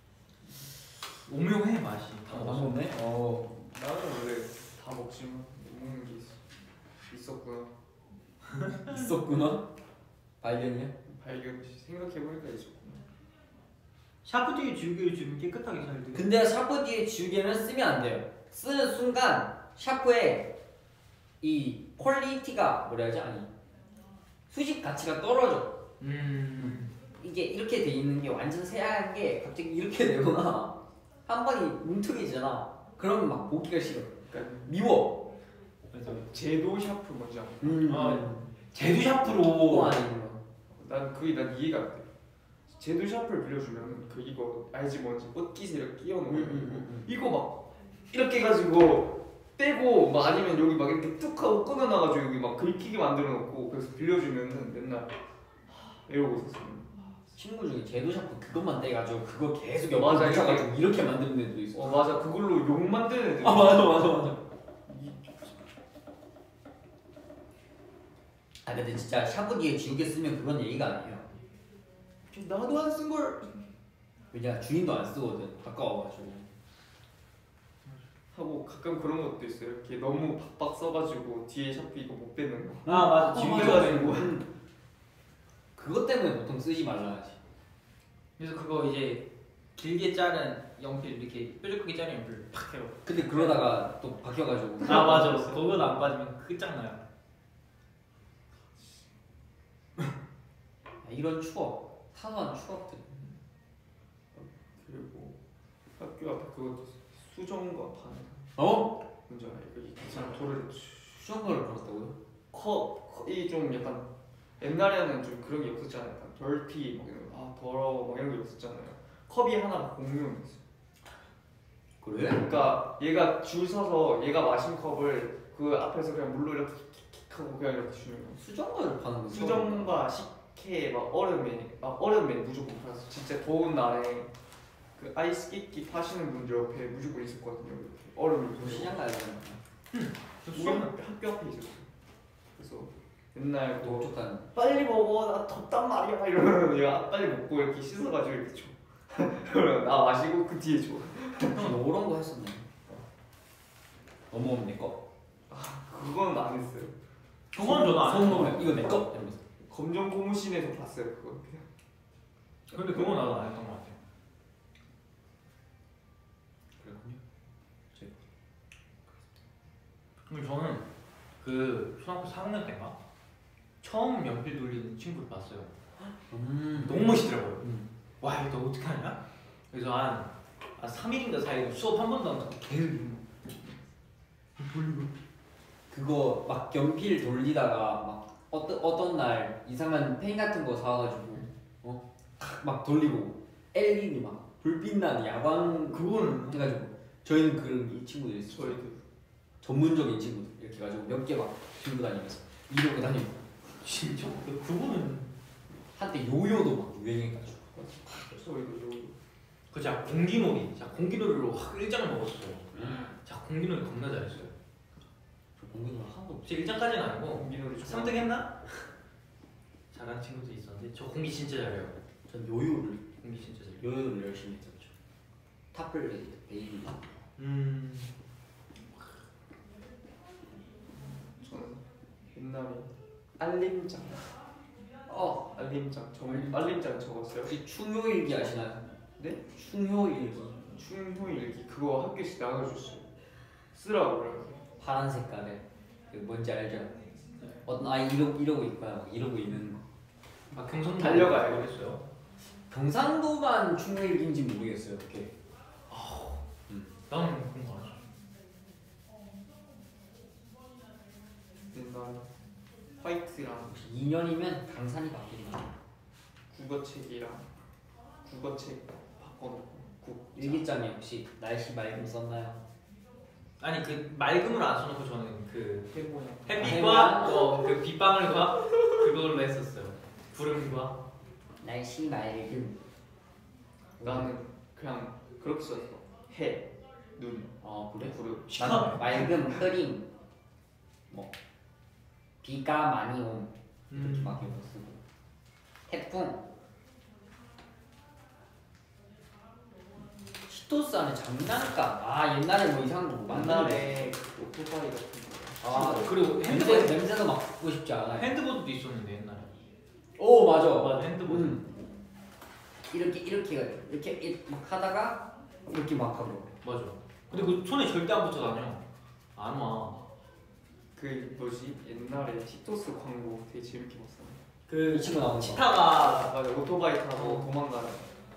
오묘해 맛이. 다 먹네. 나는 원래 다 먹지만 못 먹는 게 있었구나. 있었구나. 발견이야? 발견 생각해보니까 있었구나. 샤프 뒤에 지우개를 지금 깨끗하게 잘 돼. 근데 샤프 뒤에 지우개는 쓰면 안 돼요. 쓰는 순간 샤프의 이 퀄리티가 뭐라 하지? 아니 수직 가치가 떨어져. 음. 이게 이렇게 돼 있는 게 완전 새하얀 게 갑자기 이렇게 되거나 한 번이 뭉툭해지잖아. 그러면 막 보기가 싫어. 그러니까 미워. 그래서 제도 샤프 뭔지 알아? 제두 또 샤프로. 아니면 난 그게 난 이해가 안 돼. 제도 샤프를 빌려주면 그 이거 알지 뭔지 옷깃을 끼워 놓는 이거 막 이렇게 해가지고 떼고 막 아니면 여기 막 이렇게 뚝 하고 끊어놔가지고 여기 막 긁히게 만들어 놓고 그래서 빌려주면은 맨날 이러고 있었어. 친구 중에 제도 샤프 그것만 떼가지고 그거 계속 맞아, 옆에 붙여가지고 이렇게 만드는 애도 있어. 맞아 그걸로 욕 만드는 애들. 맞아. 아 근데 진짜 샤프 뒤에 지우개 쓰면 그건 예의가 아니에요. 나도 안 쓴 걸. 왜냐 주인도 안 쓰거든. 가까워가지고. 하고 가끔 그런 것도 있어요. 이렇게 너무 박박 써가지고 뒤에 샤프 이거 못 빼는 거. 아 맞아. 지우개가지고. 그것 때문에 보통 쓰지 말라 하지. 그래서 그거 이제 길게 자른 연필 이렇게 뾰족하게 자른 연필 팍 해요. 근데 그러다가 또 박혀가지고. 아 맞아. 그거 안 빠지면 끝장나요. 이런 추억, 사소한 추억들. 그리고 학교 앞에 그것도 수정과 파는. 어? 뭔지 알아요? 이 사람 돌을 수정과를 걸었다고요? 이 좀 약간 옛날에는 좀 그런 게 없었잖아요. 약간 덜티 막 이런 거, 아 더러워 막 이런 게 없었잖아요. 컵이 하나 공용이었어요. 그래? 그러니까 얘가 줄 서서 얘가 마신 컵을 그 앞에서 그냥 물로 이렇게 킥킥 하고 그냥 이렇게 주는 거. 수정과를 파는 거. 수정과 식혜 막 얼음에 무조건 팔았어. 진짜 더운 날에 그 아이스 끼끼 파시는 분들 옆에 무조건 있었거든요. 이렇게 얼음을 뭐 부시고. 시장 가야 되나? 우리 학교 앞에 있었어. 그래서 맨날 뭐 독촉한. 빨리 먹어 나 덥단 말이야 이러면 얘가 빨리 먹고 이렇게 씻어가지고 이렇게 줘. 그러면 나 마시고 그 뒤에 줘. 형 너런 거 했었네. 넘어오면 내 거. 그건 안 했어요. 그건 저도 안 손 했어. 넘으면 이거 내 거. 이러면서. 검정 고무신에서 봤어요 그거. 근데 그건 나도 안 했던 것 같아. 그렇군요. 근데 저는 그 초등학교 4학년 때인가 처음 연필 돌리는 친구를 봤어요. 너무 멋있더라고요. 와 이거 너 어떻게 하냐? 그래서 한 3일인가 4일 수업 한 번도 안 듣고 계속 돌리고. 그거 막 연필 돌리다가 막 어떤 날 이상한 펜 같은 거 사와가지고 막 돌리고 LED 막 불빛 나는 야광 그거는 해가지고 저희는 그런 이 친구들 있어요. 저희도 전문적인 친구들 이렇게 가지고 몇 개 막 들고 다니면서 이러고 다니고 진짜 그거는 한때 요요도 막 유행해가지고 저희도 그 제가 공기놀이 공기놀이로 확 1장을 먹었어요. 제가 공기놀이 겁나 잘했어요. 저 공부는 하나도 없어. 제 1장까지는 아니고 공기놀이 3등 했나? 잘하는 친구도 있었는데 저 공기 진짜 잘해요. 전 요요를 공기 진짜 잘해요. 요요를 열심히 했었죠. 탑블레이드 베이비. 저는 옛날에 알림장 알림장 적었어요. 혹시 충효일기 아시나요? 네? 충효일기. 충효일기 그거 학교에서 나눠줬어요. 쓰라고 그래서. 파란 색깔에 그 뭔지 알죠? 어떤 아이 이러고 있거나 막 이러고 있는 거. 아 경상도 달려가요. 그랬어요. 경상도만 충효일기인지 모르겠어요. 어떻게? 나는 그런 거 알아. 옛날 화이트랑 2년이면 강산이 바뀌나? 국어책 바꿔놓고 일기장에 혹시 날씨 맑음 썼나요? 아니 그 맑음을 안 써놓고 저는 그 해보냐. 햇빛과 그 빗방울과 그걸로 했었어요. 구름과. 날씨 맑음. 나는 그냥 그렇게 썼어. 해, 눈, 아 그래? 구름. 나는 맑음, 흐림, 뭐 비가 많이 옴 이렇게 막 이거 쓰고 태풍. 시토스 안에 장난감. 아 옛날에 뭐 이상한 거 만나네. 옛날에 오토바이 같은 거. 아 그리고 냄새도 맡고 싶지 않아요. 핸드보드도 있었는데 옛날에. 오 맞아. 맞아 핸드보드. 이렇게 막 하다가 이렇게 막 하고. 맞아. 근데 그 손에 절대 안 붙어 다녀. 안 와. 그 뭐지 옛날에 티토스 광고 되게 재밌게 봤어. 그 이 친구 나온 거. 치타가 맞아 오토바이 타고 도망가는.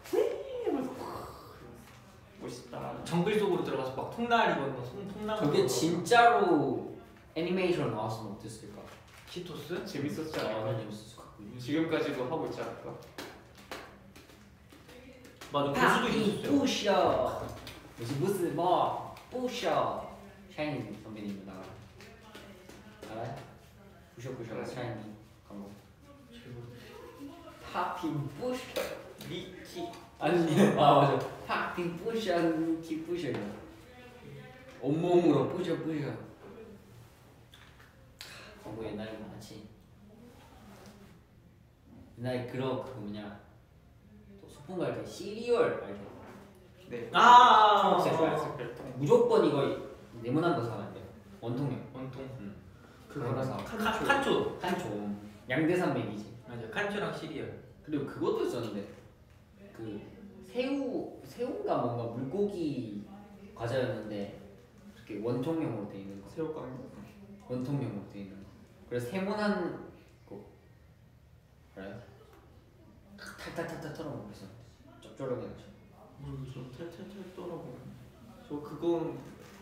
멋있다. 정글 속으로 들어가서 막 통날이거나 통날. 저게 진짜로 애니메이션 나왔으면 어땠을까? 치토스? 재밌었지 아, 않을까? 재밌었을 것 같고. 지금까지도 하고 있지 않을까? 맞아. 그 수도 있었어요. 不需要不是뭐不需要 샤이니 선배님 나가 알아요? 부셔부셔 샤이니 광고 팝핑 부셔 리키. 아니 아 맞아 팝핑 부셔 리키 부셔 온몸으로 부셔 광고 옛날에 많지 옛날에 그거 뭐냐 또 소풍 갈 때 시리얼 알죠? 네. 초록색 초록색 별통. 무조건 이거 네모난 거 사면 안 돼요. 원통형. 원통. 그거랑 칸초. 칸초. 칸초. 양대산맥이지. 맞아. 칸초랑 시리얼. 그리고 그것도 있었는데 그 새우인가 뭔가 물고기 과자였는데 이렇게 원통형으로 돼 있는 거. 새우깡. 원통형으로 돼 있는 거. 그래서 세모난 거 알아요? 탈탈탈탈 털어먹고 있어. 짭조름해가지고. 모르겠어. 탈탈탈 떨어보면. 저 그건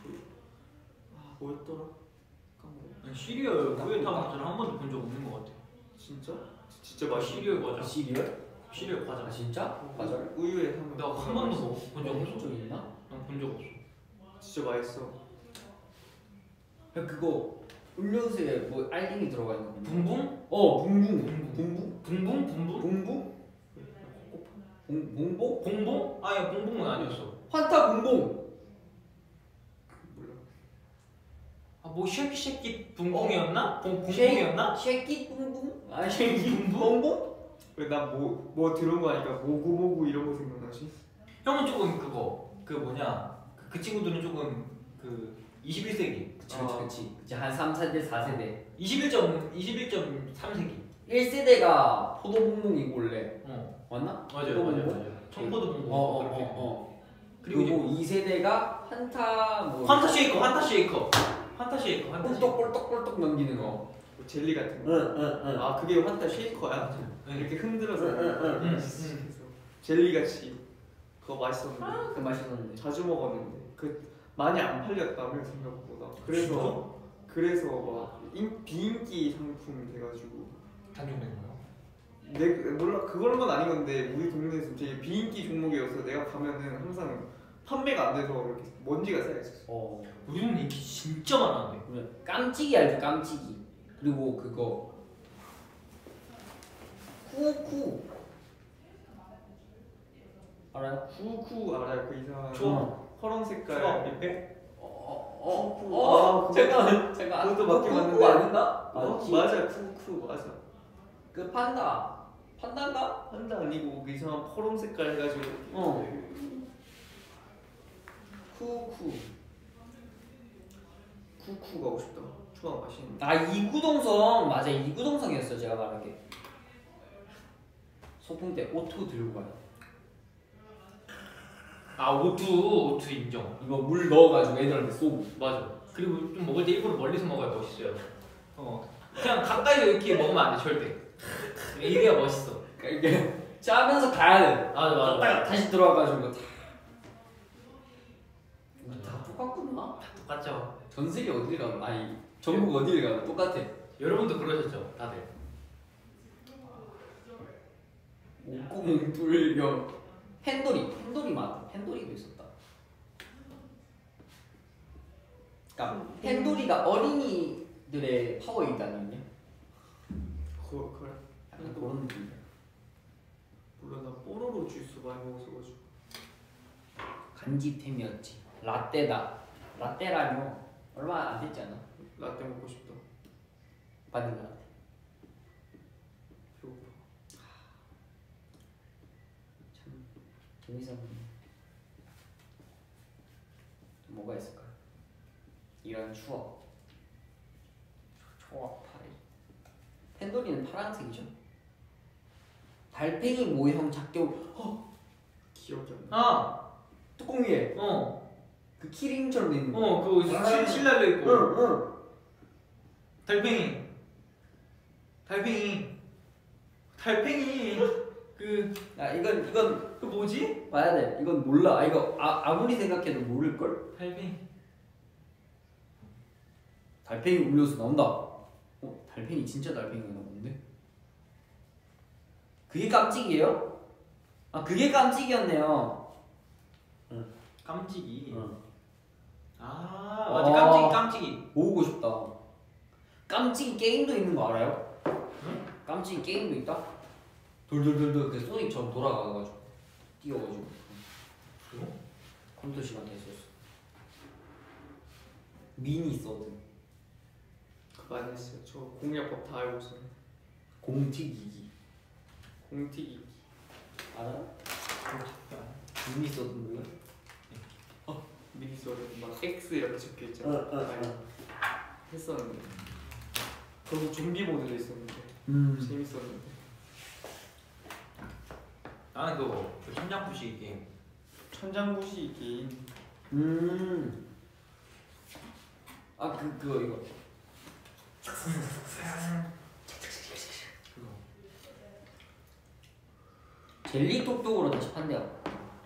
뭐였더라? 까먹어. 시리얼 우유 타면서 한 번도 본 적 없는 것 같아. 진짜? 진짜 맛있어. 시리얼 과자. 시리얼? 시리얼 과자. 아 진짜? 과자를? 우유에 하면. 나 한 번도 본 적 해본 없어. 적 있나? 난 본 적 없어. 진짜 맛있어. 야 그거 음료수에 뭐 알갱이 들어가 있는 거. 붕붕? 어 붕붕. 붕붕? 붕붕? 붕붕? 봉봉? 봉봉? 아니 봉봉은 아니었어. 환타 봉봉. 몰라. 아뭐 쉐키 붕붕이었나? 봉봉이었나? 쉐키 붕붕? 아 쉐키 붕붕? 봉봉? 왜 나 뭐 들은 거 아니까 모구모구 이런 거 생각나지? 형은 조금 그거 그 뭐냐 그 친구들은 조금 그 21세기 그치 한 3세대 4세대 21.3세기 1세대가 포도봉봉이고 원래 맞나? 맞아요 청포도 봉봉 어어어어 그리고 그리고 2세대가 환타 뭐 환타 쉐이커 꼴떡꼴떡꼴떡 넘기는 거 뭐 젤리 같은 거. 응응응 아 그게 환타 쉐이커야. 이렇게 흔들어서 응. jel리 같이 그거 맛있었는데 그 맛있었는데 자주 먹었는데 그 많이 안 팔렸다며 생각보다. 그래서 막 비인기 상품 돼가지고. 단종된 거요? 몰라 그런 건 아닌 건데 우리 동네에서 되게 비인기 종목이어서 내가 가면은 항상 판매가 안 돼서 이렇게 먼지가 쌓여 있었어. 우리는 인기 진짜 많았는데. 깜찍이 알죠 깜찍이 그리고 그거 쿠쿠 알아요? 쿠쿠 알아요? 그 이상한 초 파란 색깔. 수박 뷔페? 잠깐 그것도 맞긴 쿠쿠 맞는데. 아닌가? 맞아 쿠쿠 맞아. 그 판다인가? 판다 아니고 그 이상한 파란 색깔 해가지고. 쿠쿠 가고 싶다. 초밥 맛있는데. 아 이구동성 맞아 이구동성이었어 제가 말한 게 소풍 때 오투 들고 가요 아 오투 인정. 이거 물 넣어가지고 애들한테 쏘고 맞아. 그리고 좀 먹을 때 일부러 멀리서 먹어야 멋있어요. 그냥 가까이서 이렇게 먹으면 안 돼 절대. 이래야 멋있어. 그러니까 이게 짜면서 가야 돼 맞아. 다시 들어와가지고 다 똑같구나 똑같죠. 전 세계 어딜 가도 아니 전국 어딜 가도 똑같아 여러분도 그러셨죠, 다들. 목구멍 뚫려 팬돌이 맞아 팬돌이도 있었다 그러니까 팬돌이가 어린이들의 파워이다는요 그래. 약간 그런 느낌이야 몰라 나 뽀로로 주스 많이 먹었어가지고. 간지템이었지 라떼라뇨 얼마 안 됐지 않아? 라떼 먹고 싶다. 바닐라 라떼 배고파. 참 재밌었는데 또 뭐가 있을까? 이런 추억 파리 팬돌이는 파란색이죠 달팽이 모형 작교 기억이 안 나. 아, 뚜껑 위에 그 키링처럼 돼 있는 거 그거 신랄려 있고. 응. 달팽이 야 이건 그 뭐지? 봐야 돼. 이건 몰라. 이거 아무리 생각해도 모를 걸. 달팽이. 달팽이 음료수 나온다. 달팽이 진짜 달팽이가 나오는데? 그게 깜찍이에요? 아 그게 깜찍이었네요. 깜찍이. 응. 아 맞아 깜찍이. 모으고 싶다. 깜찍이 게임도 있는 거 알아요? 응? 깜찍이 게임도 있다? 돌돌돌돌 그 소닉처럼 돌아가가지고 뛰어가지고. 그리고? 컴퓨터 시간 때 있었어. 미니 있었거든. 그거 많이 했어요. 저 공략법 다 알고 있어요. 공튀기기 공튀기. 알아? 미니 있었던 거야? 미니소리 막 X 이렇게 적혀 있잖아. 했었는데. 거기 좀비 모드도 있었는데 재밌었는데. 나는 그거 그 천장부시 게임. 천장부시 게임. 그거 이거. 그거. 젤리 똑똑으로 다시 판대요.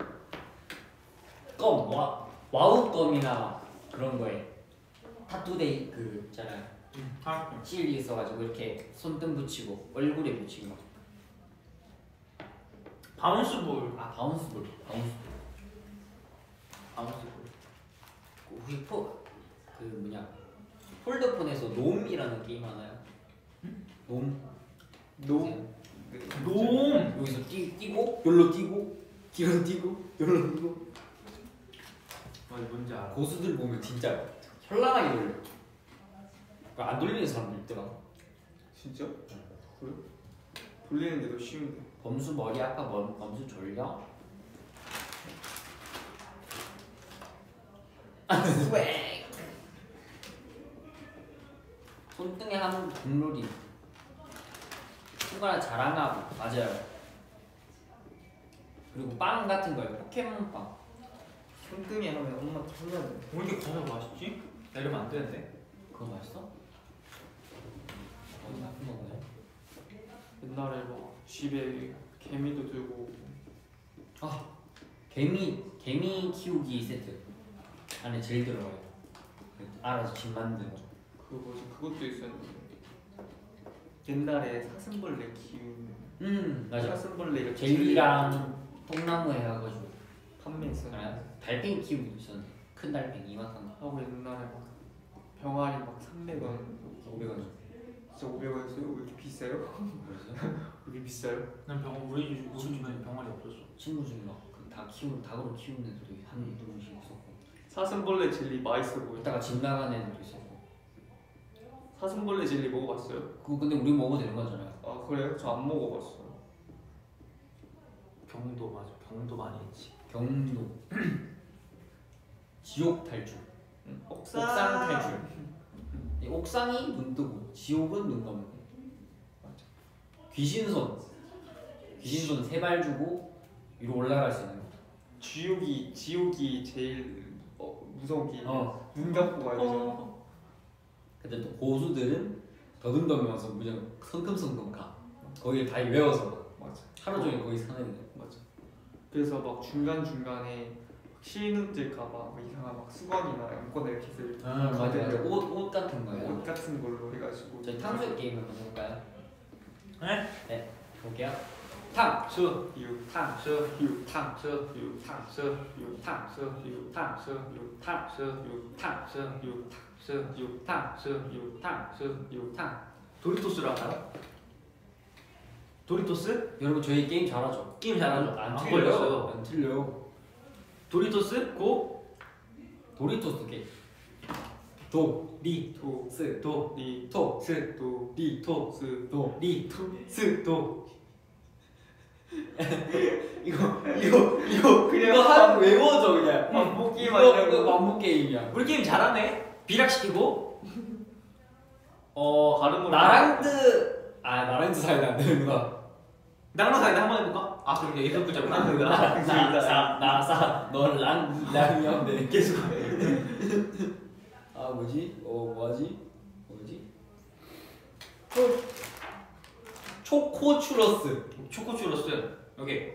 와우 껌이나 그런 거에 타투데이 그 있잖아요. 실이 있어가지고 이렇게 손등 붙이고 얼굴에 붙이고. 바운스볼. 바운스볼. 혹시 그 뭐냐 폴더폰에서 놈이라는 게임 하나요? 놈. 여기서 뛰고 열로 뛰고 길로 뛰고 열로 뛰고. 맞아 뭔지 알아. 고수들 보면 진짜 현란하게 돌려. 안 돌리는 사람들 있더라. 진짜? 그래? 돌리는 게 더 쉬운데. 범수 머리 아파. 범수 졸려? 스웩. 손등에 하는 국룰이 손가락 자랑하고. 맞아요. 그리고 빵 같은 거요. 포켓몬빵. 손등에 하면 엄마 혼나네. 왜 이렇게 과자 맛있지? 나 이러면 안 되는데. 그거 맛있어? 어디 나쁜 거 보네. 옛날에 막 집에 개미도 들고 개미 키우기 세트 안에 젤 들어가요. 알아서 집 만드는 거. 그 뭐지 그것도 있었는데 옛날에 사슴벌레 키우는 맞아. 사슴벌레 이렇게 젤리랑 뽕나무 해가지고 판매했었는데 알아요? 달팽이 키우기도 있었는데 큰 달팽이 이만한 거 하고 옛날에 막 병아리 막 300원 500원. 진짜 500원이었어요? 왜 이렇게 비싸요? 그래서 왜 이렇게 비싸요? 난 우리 집에 병아리 없었어. 친구 중에 닭으로 키우는 애들도 한 두명씩 있었고 사슴벌레 젤리 맛있어 보여. 이따가 집 나가는 애들도 있었고. 사슴벌레 젤리 먹어봤어요? 그거 근데 우리 먹어도 되는 거잖아요. 아 그래요? 저 안 먹어봤어요. 병도 맞아. 병도 많이 했지. 경도 지옥 탈출. 옥상 탈출. 이 옥상이 눈 뜨고 지옥은 눈 감고. 맞아. 귀신손 3발 주고 위로 올라갈 수 있는 거. 지옥이 제일 무서운 게 눈 감고 가야 되잖아. 근데 또 고수들은 더듬더면서 그냥 성큼성큼 가. 거기를 다 외워서 맞아. 하루 종일 거기 사는 애. 맞아. 그래서 막 중간 중간에 신은질까봐 막 이상한 막 수건이나 연꽃 이렇게 쓸 맞아. 옷 같은 거예요. 옷 같은 걸로 해가지고. 저희 탕수육 게임 한번 해볼까요? 네? 볼게요. 탕, 수, 유, 탕, 수, 유, 탕, 수, 유, 탕, 수, 유, 탕, 수, 유, 탕, 수, 탕, 수, 유, 탕, 수, 유, 수, 유, 탕, 수, 유, 탕, 수. 유, 탕. 도리토스를 알아요? 도리토스? 여러분 저희 게임 잘하죠? 게임 잘하죠? 안 안 틀려요. 걸렸어요. 안 틀려요. 도리토스 고 도리토스 게임. 도, 리, 도, 스, 도, 리, 토, 스, 도, 리, 토, 스, 도, 리, 토, 스, 도. 이거 그냥 이거 하면 외워져 그냥. 반복기 이거 말고 반복 게임이야. 우리 게임 잘하네. 비락시키고. 발음으로 나랑드 사이드 안 되는구나. 나랑 사이다 한번 해볼까? 아 그럼 여기서 붙잡고 나사 널랑이었네. 계속. 뭐지? 뭐지? 초코추러스. 초코추러스. 오케이.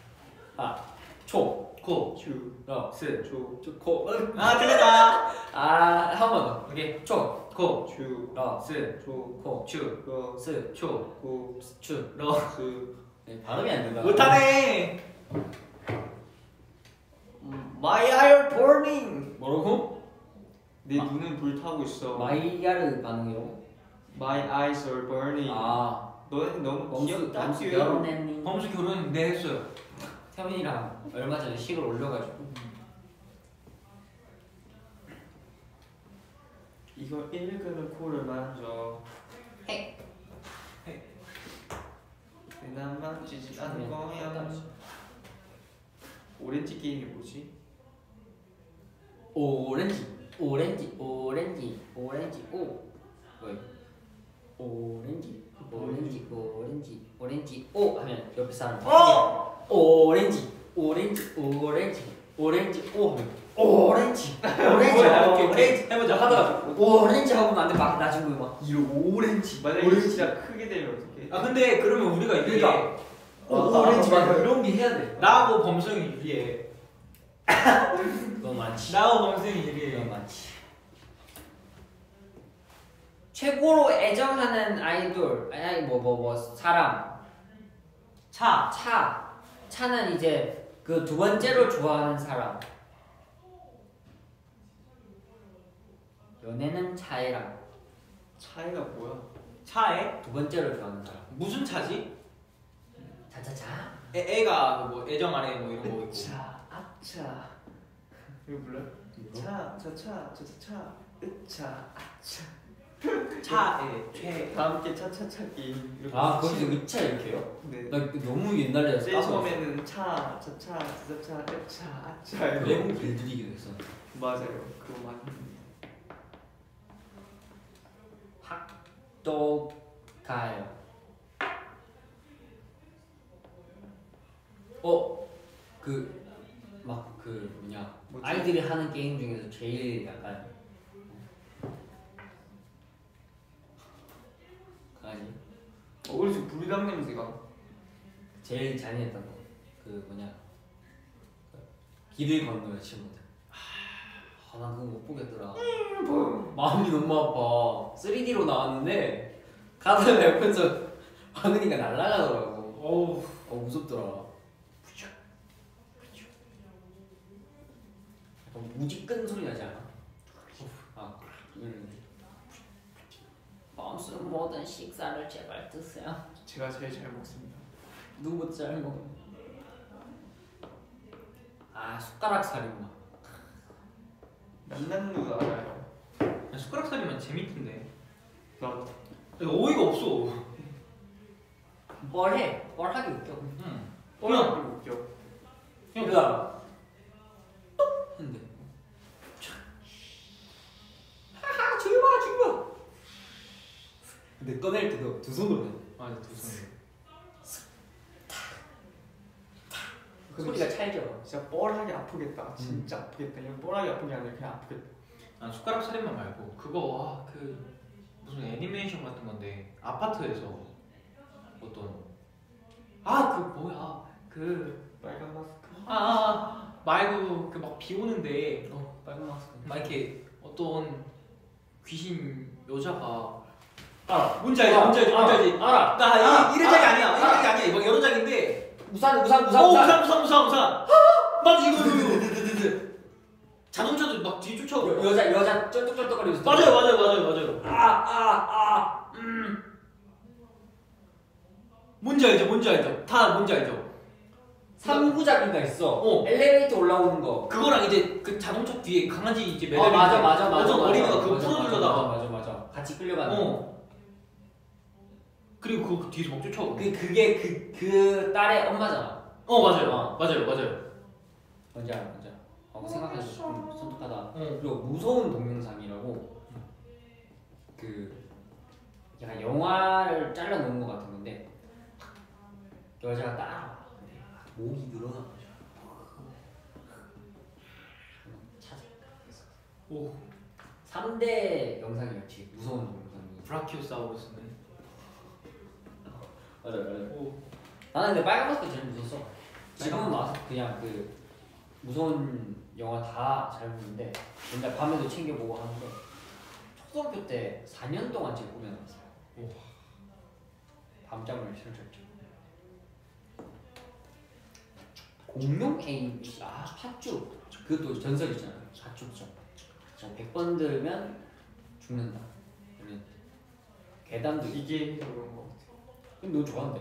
초. 코. 주. 스. 조. 코. 아 틀렸다. 한 번 더. 오케이. 초. 코. 주. 스. 조. 코. 추. 거. 스. 초. 고. 추. 러. 수. 네, 발음이 안 된다. 못하네. My eye burning. 뭐라고? 내 눈은 불타고 있어. 마이야르 반응이요? My eyes are burning. 너는 너무 범수 귀엽다. 범수 귀여워. 결혼했니? 범수 결혼 네 했어요. 태민이랑 얼마 전에 식을 올려가지고 이거 읽으면 코를 만져. 해. 난 만지지 않을 거야. 오렌지 게임이 뭐지? 오렌지 오 뭐야? 오렌지 오 하면 옆에 사람 오렌지 오 하면 오렌지 해보자. 하다가 오렌지 하고 만데 막 나중에 막 이러 오렌지 만약에 진짜 크게 되면 어떡해? 아 근데 그러면 우리가 이게 그러니까. 오렌지 맞아. 이런 게 해야 돼. 나하고 범성이 유리해. 너무 많지. 나하고 범성이 유리해. 너무 많지. 최고로 애정하는 아이돌 아니 뭐 사람 차는 이제 그 두 번째로 좋아하는 사람. 연애는 차애랑 차이가 뭐야? 차에 두 번째로 좋아하는 사람. 무슨 차지? 차차차. 애가 뭐 애정 안에 뭐 이런 거 있고. 아차. 이거 몰라? 차차차 으차 아차. 차에 최. 다 함께 차차차 게임. 이렇게 거기서 으차 이렇게요? 네. 나 너무 옛날에 제일 처음에는 차차차 차차차 으차 아차. 외국 길들이기도 했어. 맞아요. 그거 맞는. 또 가요. 뭐냐 뭐지? 아이들이 하는 게임 중에서 제일 약간 강아지 우리 지금 불닭 냄새가. 제일 잔인했던 거 그 뭐냐 길을 건너요 친구들. 난 그거 못 보겠더라. 마음이 너무 아파. 3D로 나왔는데 가다가 옆에서 박은이가 날아가더라고. 무섭더라. 약간 무지 끈 소리 나지 않아? 마음속 모든 식사를 제발 드세요. 제가 제일 잘 먹습니다. 누구부터 잘 먹어? 숟가락 살인마. 난난누 알아요? 숟가락 살이면 재밌던데. 나도. 이거 어이가 없어. 뭘 해? 뭘 하기 웃겨. 응. 뻔하게 웃겨. 이러다가 했는데 하하 죽여봐. 근데 꺼낼 때도 두 손으로 해. 맞아 두 손. 소리가 찰져. 진짜 뻘하게 아프겠다. 진짜 아프겠다. 이건 뻘하게 아픈 게 아니라 그냥 아프겠다. 난 숟가락 살인마 말고 그거 그 무슨 애니메이션 같은 건데 아파트에서 어떤 그 뭐야 그 빨간 마스크. 말고 그 막 비 오는데 빨간 마스크. 막 이렇게 어떤 귀신 여자가 알아. 뭔지 알지? 알아. 나 이런 작이 아니야. 이런 작이 아니야. 막 여러 작인데. 우산. 우산. 맞아 이거. 자동차도 막 뒤에 쫓아오고. 여자 쩔뚝쩔뚝거리면서. 맞아요. 뭔지 알죠? 다 뭔지 알죠? 3부작인가 있어. 엘리베이터 올라오는 거. 그거랑 이제 그 자동차 뒤에 강아지 이제 매달려. 맞아. 어떤 어린이가 그거 풀어주려다가. 맞아. 같이 끌려가는. 그리고 그 뒤에서 막 쫓아오고. 그게 그 딸의 엄마잖아. 맞아요. 뭔지 알아. 생각해서 좀 선택하다. 응. 그리고 무서운 동영상이라고 그 약간 영화를 잘라놓은 것 같은 건데 여자가 딱 목이 늘어나가지고 찾아. 오. 3대 영상이었지. 무서운 동영상이. 브라키오사우루스는. 맞아. 오. 나는 근데 빨간 마스크 제일 무서웠어. 지금은 와서 그냥 그 무서운 영화 다 잘 보는데 맨날 밤에도 챙겨보고 하는데 초등학교 때 4년 동안 제 꿈에 나왔어요. 밤잠을 설쳤죠. 공룡 에임 팥죽 그것도 전설 있잖아요. 팥죽죠. 100번 들으면 죽는다. 이런 계단도 있고. 이게 해서 그런 거 같아. 근데 너 좋아한대.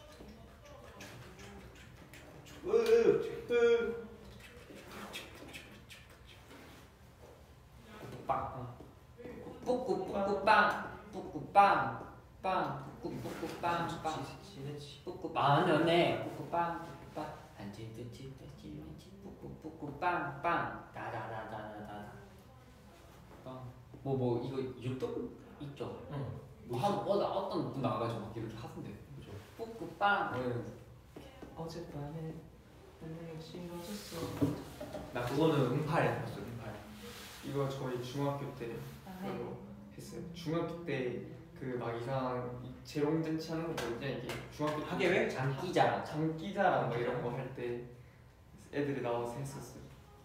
빵 뿌꾸뿌꾸빵 뿌꾸빵 빵 뿌꾸뿌꾸빵 빵 뿌꾸 맞네 뿌꾸빵 뿌꾸빵 한지듯이 뿌꾸뿌꾸빵 빵 다다다다다다 빵뭐 이거 유튜브 있죠? 뭐 어떤 분 나가가지고 막 이렇게 하던데 그죠? 뿌꾸빵 어젯밤에 내가 씹어줬어. 나 그거는 응팔 했어. 응팔. 이거 저희 중학교 때 그거 했어요. 중학교 때 그 막 이상한 재롱잔치 하는 거 뭐냐 이게 중학교 때 하계회? 장기자랑 장기자랑 뭐 이런 거 할 때 애들이 나와서 했었어요.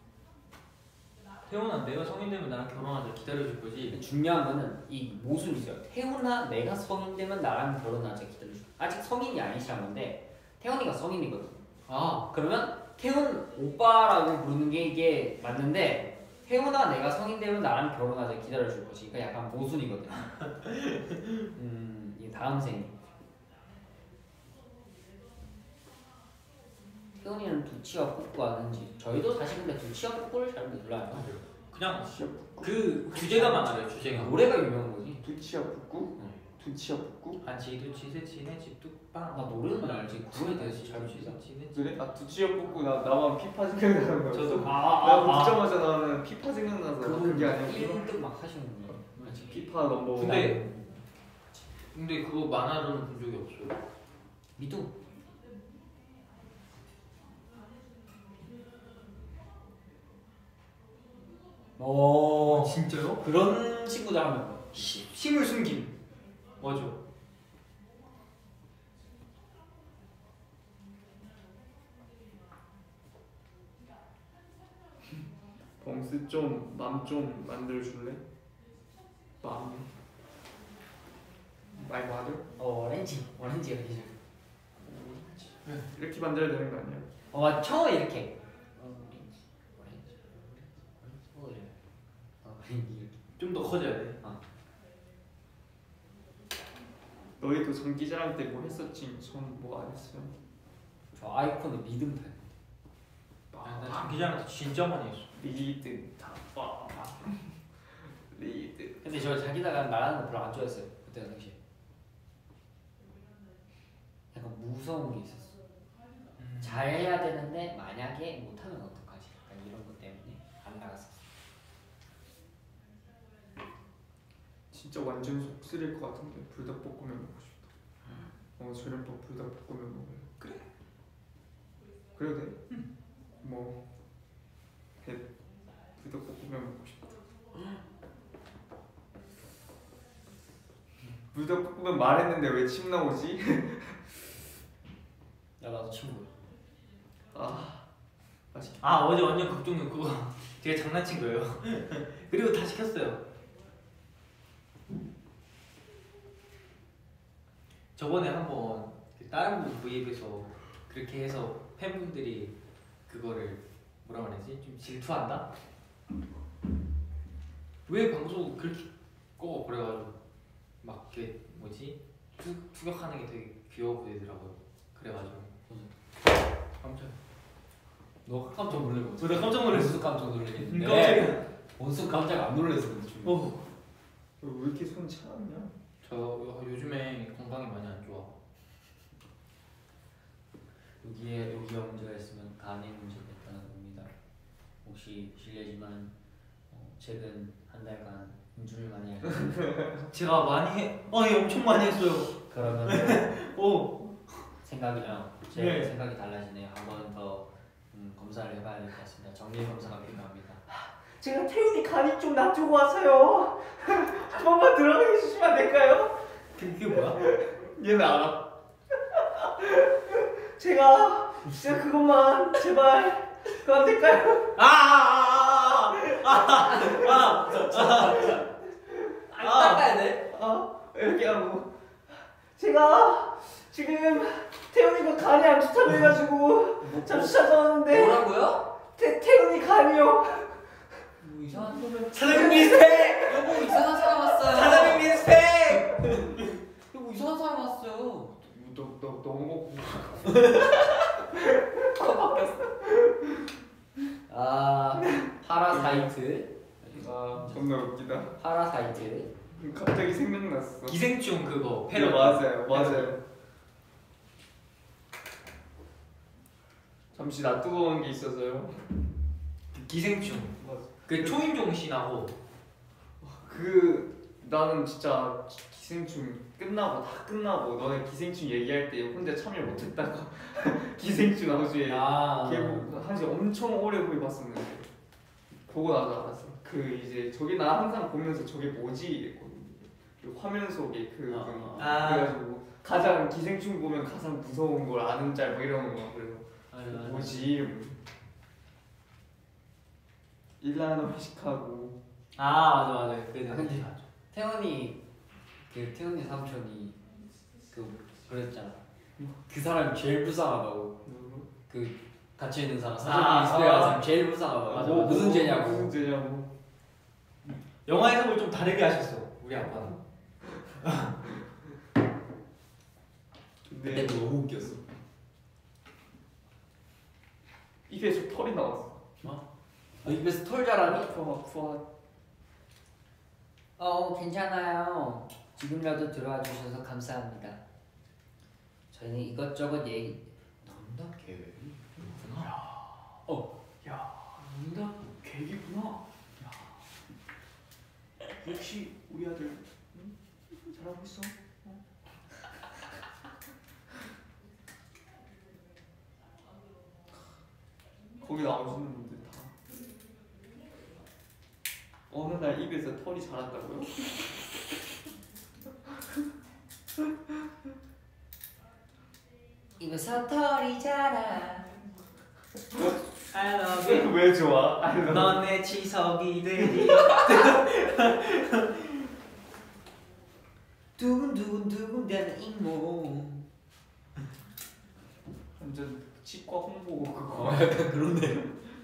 태훈아, 내가 성인 되면 나랑 결혼하자. 기다려줄 거지? 중요한 거는 이 모순이죠. 태훈아 내가 성인 되면 나랑 결혼하자 기다려줘. 아직 성인이 아니시란 건데 태훈이가 성인이거든. 아, 그러면 태훈 오빠라고 부르는 게 이게 맞는데 태훈아 내가 성인 되면 나랑 결혼하자 기다려줄 거지. 그러니까 약간 모순이거든. 이 다음 생에 태훈이는 두치와 뿌꾸 아는지 저희도 사실 근데 두치와 뿌꾸를 잘 몰라요. 그냥 그 주제가만 알아요. 주제가. 노래가 유명한 거지. 두치야 북구? 두치야 북구? 한치 두치 세치 네치 뚝빵. 나 노래는 알지. 노래 대해서 잘 두치 모르겠어. 세치 네치. 그래? 아 두치야 북구 나만 피파 생각나는 거였어. 저도. 나 듣자마자 나는 피파 생각나서 그게 아니고 1등 막 하시는 거예요. 피파 넘버 근데 그거 만화로는 본 적이 없어요. 미두. 오 진짜요? 그런 친구들 하면 힘을 숨김. 맞아. 범스 좀 맘 좀 만들어줄래? 맘 My mother? 오렌지가 기술. 이렇게 만들어야 되는 거 아니야? 맞아 처음에 이렇게. 오렌지. 좀 더 커져야 돼. 너희도 전기자랑 때 뭐 했었지? 전 뭐 안 했어요. 저 아이콘에 리듬 타. 나 장기자랑 때 진짜 많이 했어. 리드 타빠 리드. 근데 저 자기다가 말하는 거 별로 안 좋아했어요 그때 당시에. 약간 무서운 게 있었어. 잘해야 되는데 만약에 못하면 어떡하지? 약간 이런 것 때문에 안 나갔었어. 진짜 완전 속 쓰릴 것 같은데 불닭볶음면 먹고 싶다. 저녁밥 불닭볶음면 먹을래. 그래. 그래도 돼? 뭐 불닭볶음면 먹고 싶다. 불닭볶음면 말했는데 왜 침 나오지? 야 나도 친구야. 맛있겠다. 아, 어제 완전 극종용 그거 제가 장난친 거예요. 그리고 다 시켰어요. 저번에 한번 다른 분 V앱에서 그렇게 해서 팬분들이 그거를 뭐라 말하지? 좀 질투한다? 왜 방송 그렇게 꺼? 그래가지고 막 이렇게 뭐지? 투격하는 게 되게 귀여워 보이더라고요. 그래가지고 깜짝 너 깜짝 놀래고. 나 깜짝 놀랐어. 원수 깜짝 놀랐는데. 깜짝이야. 원수 깜짝 안 놀랐어 근데 좀. 왜 이렇게 손 차갑냐? 저 요즘에 건강이 많이 안 좋아. 여기에 문제가 있으면 간에 문제가 있다는 겁니다. 혹시 실례지만 최근 한 달간 음주를 많이 하셨나요? 제가 많이 해. 예, 엄청 많이 했어요. 그러면 오. 생각이랑 제 네. 생각이 달라지네요. 한 번 더 검사를 해봐야 될 것 같습니다. 정밀 검사가 필요합니다. 제가 태훈이 간이 좀 놔두고 와서요. 한 번만 들어가 주시면 안 될까요? 그게 뭐야? 얘는 알아. 제가 진짜 그것만 제발 그거 안 될까요? 안 닦아야 돼? 이렇게 하고 제가 지금 태훈이가 간이 안 좋다고 해가지고 잠시 찾아왔는데 뭐라고요? 태훈이 간이요. 뭐 이상한 소리. 사장님 리스펙! 여보 이상한 사람 왔어요. 사장님 리스펙! 여보 이상한 사람 왔어요. 너 너무 아 파라사이트. 겁나 웃기다. 파라사이트. 갑자기 생각났어. 기생충 그거 네, 패러디. 맞아요. 잠시 나 뜨거운 게 있어서요. 기생충. 그 초인종 씨나고 나는 진짜 기생충 다 끝나고 너네 기생충 얘기할 때 혼자 참여 못했다가 기생충 아주에 개봉 한지 엄청 오래 후에 봤었는데 보고 나서 알았어. 이제 저게 나 항상 보면서 저게 뭐지 이랬거든. 그 화면 속에 그래가지고 가장 기생충 보면 가장 무서운 걸 아는 짤 뭐 이런 거. 그래서 뭐지? 일라노 시카고. 맞아. 근데 태훈이 태훈이 삼촌이 그랬잖아. 그 사람이 제일 불쌍하다고. 같이 있는 사람 사전 리스펙하는 사람 제일 불쌍하다고. 맞아. 무슨 죄냐고. 무슨 죄냐고. 영화 해석을 좀 다르게 하셨어 우리 아빠는. 그때 너무 웃겼어. 입에서 털이 나왔어. 입에서 털 자라니? 괜찮아요. 지금이라도 들어와 주셔서 감사합니다. 저희는 이것저것 얘기. 남다 계획이구나. 남다 계획이구나. 역시 우리 아들 잘하고 있어. 거기 나오시는 분들 다 어느 날 입에서 털이 자랐다고요? 입에서 털이 자라. I love you. 왜 좋아? 넌 내 치석이 되리. 두근두근 대는 잇몸. 완전 치과 홍보 그거. 약간 그런데.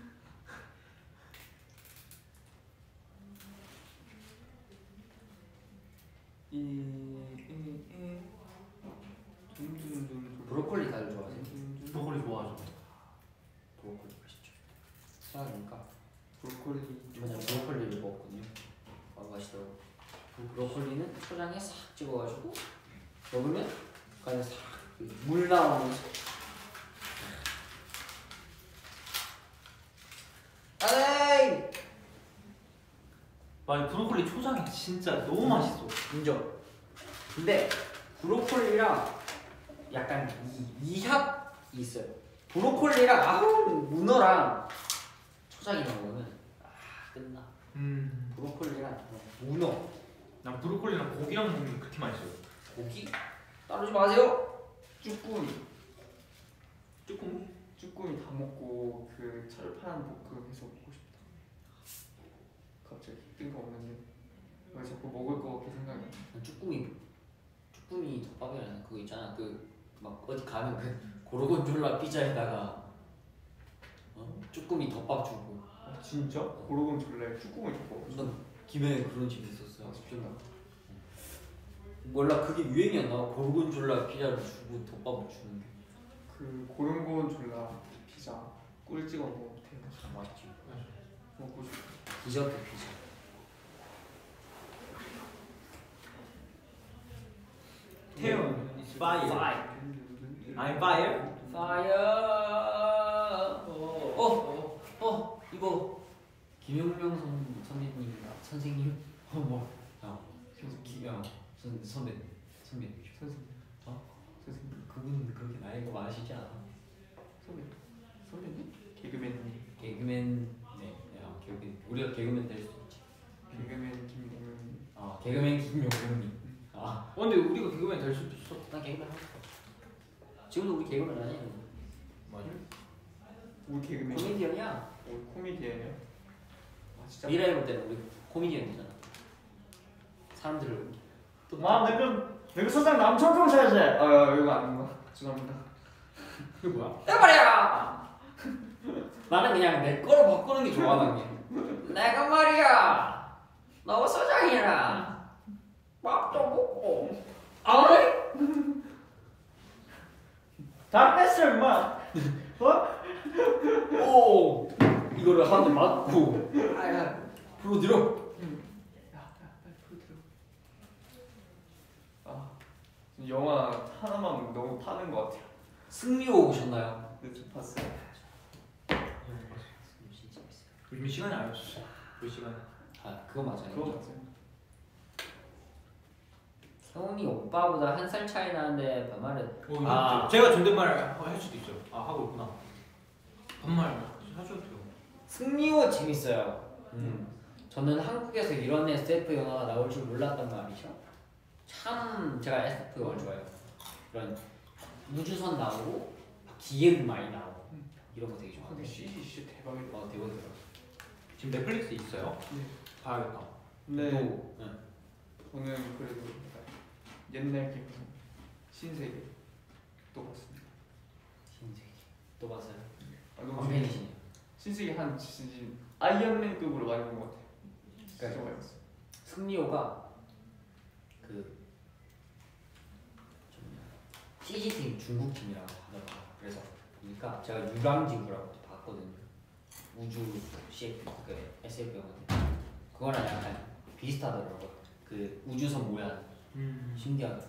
브로콜리 다들 좋아하세요? 브로콜리 좋아하죠. 브로콜리 맛있죠. 수학이니까. 브로콜리 저는 브로콜리를 먹었거든요. 맛있더라고. 브로콜리는 초장에 싹 찍어가지고 먹으면 그 안에 싹물 나오면서. 아이! 맞아, 브로콜리 초장이 진짜 너무 맛있어. 인정. 근데 브로콜리랑 약간 이합이 있어요. 브로콜리랑 문어랑 초장이랑 먹으면 끝나. 브로콜리랑 문어. 난 브로콜리랑 고기랑 먹는 게 그렇게 맛있어요. 고기? 따르지 마세요. 쭈꾸미 다 먹고 그 철판 볶음 해서 먹고 싶다. 갑자기 뜬금없는데 왜 자꾸 먹을 거 같게 생각이 나. 쭈꾸미 덮밥이라는 그거 있잖아. 막 어디 가면 고르곤졸라 피자에다가 쭈꾸미 덮밥 주고. 진짜? 고르곤졸라에 쭈꾸미 덮밥. 난 김해에 그런 집이 있었어. 몰라 그게 유행이었나? 고르곤졸라 피자를 주고 덮밥을 주는 게. 그 고르곤졸라 피자 꿀 찍어 먹으면 되게 맛있지. 먹고 싶어. 디저트 피자. 태연, fire. I'm fire. 이거 김용명 선생님 선배님. 그분 그렇게 나이가 많으시지 않아? 선배님? 개그맨님. 개그맨. 개그맨. 우리가 개그맨 될 수 있지. 개그맨 김용명. 개그맨 김용명님. 근데 우리가 개그맨 될 수도 있어. 난 개그맨 하고 싶어. 지금도 우리 개그맨 아니야? 맞아. 우리 개그맨. 코미디언이야. 우리 코미디언이야. 아 진짜. 미래에 볼 때는 우리 코미디언이잖아. 사람들을 내가 세상 남천동 살지. 아 이거 아닌 거. 죄송합니다. 이게 뭐야? 내 말이야. 나는 그냥 내 거를 바꾸는 게 좋아 난 게. 내가 말이야 너 소장이라 밥도 먹고 아이 다 뺐어 임마. 오 이거를 한 대 맞고 아야 불로 들어. 아 영화 하나만 너무 파는 것 같아요. 승리호 보셨나요? 근데 좀 봤어요. 진짜 재밌어요. 요즘 시간이 아니었어. 그 시간. 아 그거 맞아요. 그거 맞아요. 형이 오빠보다 한 살 차이 나는데 반말은 아 제가 존댓말 할 수도 있어요. 아 하고 있구나. 반말 하셔도 돼요. 승리호 재밌어요. 저는 한국에서 이런 SF 영화가 나올 줄 몰랐단 말이죠. 참 제가 SF 영화를 좋아해요. 이런 우주선 나오고 기계 많이 나오고 이런 거 되게 좋아해요. 근데 CG 진짜 대박이다. 대박이다. 지금 넷플릭스 있어요? 네. 봐야겠다. 근데 또 저는 그래도 약간 옛날 기분 신세계 또 봤습니다. 신세계 또 봤어요. 아, 너무 왕팬이시네요. 신세계 한 진짜 아이언맨급으로 많이 본 것 같아요. 진짜 그러니까 많이 봤어요. 승리호가 그 CG팀 중국 팀이라고 하더라고요. 그래서 보니까 제가 유랑지구라고 봤거든요. 우주 CF 그 SF 영화 그거랑 약간 비슷하더라고요. 그 우주선 모양 신기하더라고요.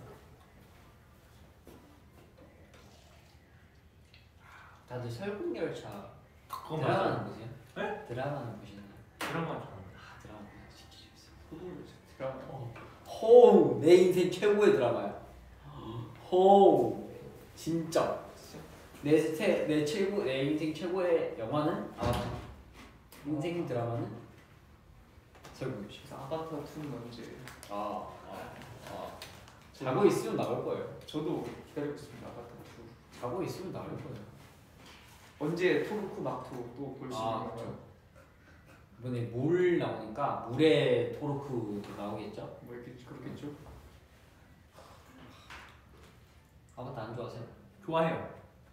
다들 설국열차 그건 드라마는 맞아요. 보세요? 네? 드라마는 보시나요? 드라마죠. 아 드라마 보세요. 진짜 재밌어요. 소동을 드라마. 호우 내 인생 최고의 드라마야. 호우 진짜 내 최고 내 인생 최고의 영화는 아바타. 인생 드라마는 설국열차. 그래서 아바타 2는 언제? 아 자고 있으면 나올 거예요. 저도 기다리고 있습니다. 아바타 2. 자고 있으면 나올 거예요. 언제 토르크 막토 또 볼 수 있는 건가요? 이번에 물 나오니까 물의 토르크도 나오겠죠? 뭐 이렇게 그렇겠죠? 아바타 안 좋아하세요? 좋아해요.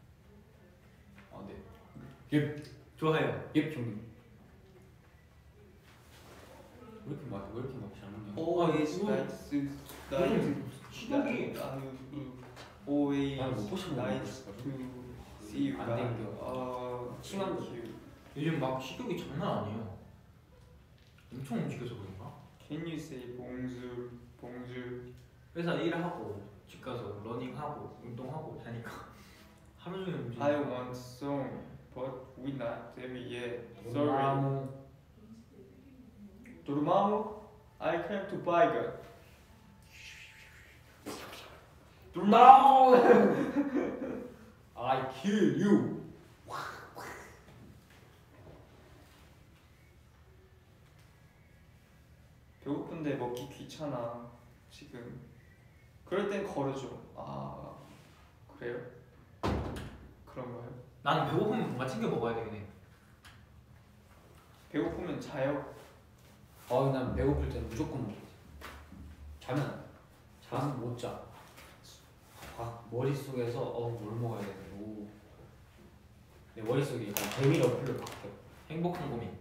네. 좋아해요. 예 형님. 왜 이렇게 잘 먹냐? Always 이거- nice, 시력이 always 난 못 보시는 거 nice 같아요. to see you. 안 땡겨. 심한 거. 요즘 막 식욕이 장난 아니에요. 엄청 움직여서 그런가? Can you say bonjour, bonjour? 회사 일하고 집 가서 러닝하고 운동하고 자니까 하루 종일 움직여. I want song, but we not there yet. Sorry. 나무 Dormammu, I came to buy gun. 나무 I kill you. 배고픈데 먹기 귀찮아. 지금. 그럴 땐 거르죠. 아 그래요? 그런가요? 나는 배고프면 뭔가 챙겨 먹어야 되긴 해. 배고프면 자요. 난 배고플 때는 무조건 먹어. 자면 못 자. 머릿속에서 뭘 먹어야 되지? 내 머릿속에 약간 재미 어플로 바뀌어. 행복한 고민.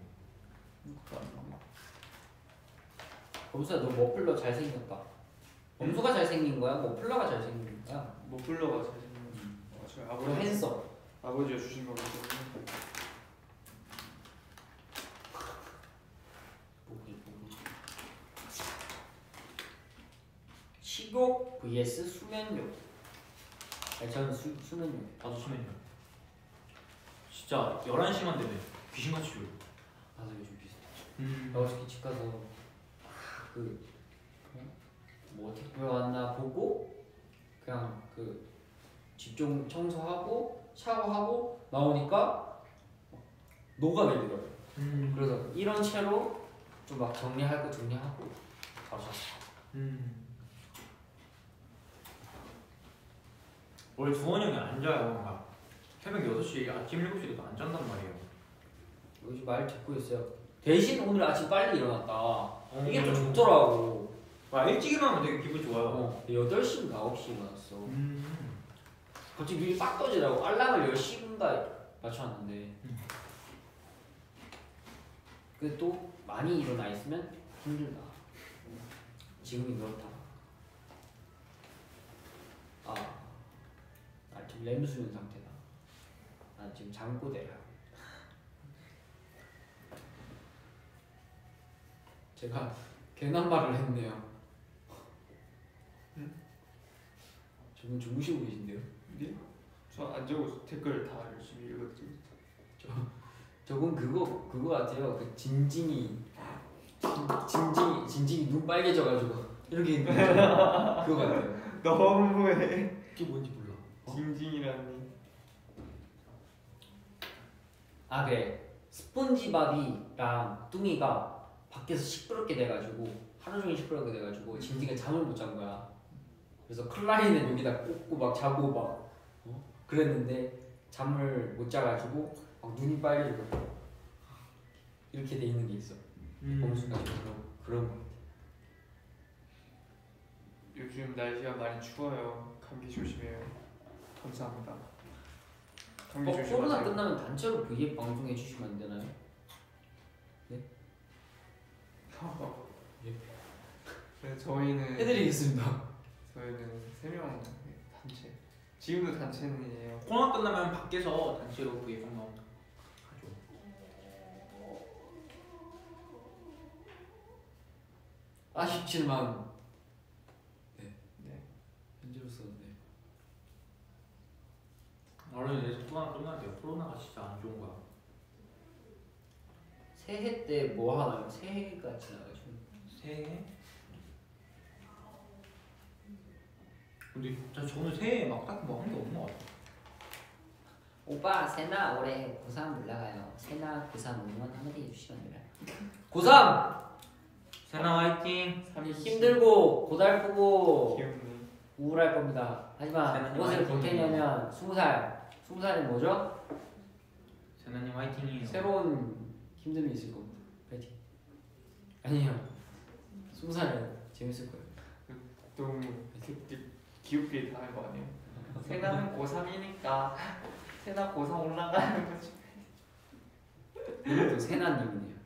범수야 너 머플러 잘생겼다. 범수가 잘생긴 거야? 머플러가 잘생긴 거야? 머플러가 잘생긴 거. 저희 우리 핸섬. 아버지가 주신 거기 때문에. 식욕 vs 수면욕. 저는 수면욕. 나도 수면이요. 진짜 11시만 되면 귀신같이 졸려. 나도 요즘 비슷해. 음. 어저께 집 가서 뭐 택배 왔나 보고 그냥 집 좀 청소하고 샤워하고 나오니까 녹아내리더라고요. 그래서 이런 채로 좀 막 정리할 거 정리하고 바로 잤어. 원래 주원이 형이 안 자요. 막 새벽 6시, 아침 7시에도 안 잔단 말이에요. 요즘 말 듣고 있어요. 대신 오늘 아침 빨리 일어났다. 이게 또 음. 좋더라고. 와, 일찍 일어나면 되게 기분 좋아요. 8시인가 9시에 일어났어. 갑자기 눈이 빡 떠지더라고. 알람을 10시인가 맞춰놨는데. 근데 또 많이 일어나 있으면 힘들다. 지금이 그렇다. 나 지금 렘 수면 상태다. 난 지금 잠꼬대야. 제가 괜한 말을 했네요. 저분 주무시고 계신데요? 네? 저안 적어서 댓글 다 열심히 읽어드리고 저분 그거 같아요. 그 진진이 눈 빨개져가지고 이렇게 있는 거 그거 같아요. 너무해. 그게 뭔지 몰라. 징징이라니. 아 그래. 스폰지밥이랑 뚱이가 밖에서 시끄럽게 돼가지고 하루 종일 시끄럽게 돼가지고 진진이가 잠을 못 잔 거야. 그래서 클라리는 여기다 꽂고 막 자고 막 그랬는데 잠을 못 자가지고 막 눈이 빨개지고 이렇게 돼 있는 게 있어. 범수까지 그런 거. 요즘 날씨가 많이 추워요. 감기 조심해요. 감사합니다. 감기 조심하세요. 코로나 끝나면 단체로 V앱 방송해 주시면 안 되나요? 네, 저희는 해드리겠습니다. 3명 단체. 지금도 단체는이에요. 코로나 끝나면 밖에서 단체로 그게 한번 하죠. 아쉽지만 네. 현재로서는 네. 원래 이제 코로나 끝나야 돼요. 코로나가 진짜 안 좋은 거야. 새해 때 뭐 하나요? 새해가 지나가지고 새해? 근데 저는 새해에 막 딱히 뭐 한 게 없는 것 같아요. 오빠 세나 올해 고3 올라가요. 세나 고3 응원 한마디 해주시면 돼요. 고3! 세나 화이팅! 힘들고 고달프고 귀엽네. 우울할 겁니다. 하지만 세나님 무엇을 화이팅. 보태냐면 20살 20살은 뭐죠? 세나님 화이팅이에요. 새로운 힘듦이 있을 겁니다. 파이팅. 아니요 20살은 재밌을 거예요. 너무 귀엽게 다 할 거 아니에요? 세나는 고3이니까 세나 고3 올라가는 거지. 이것도 세나님이네요.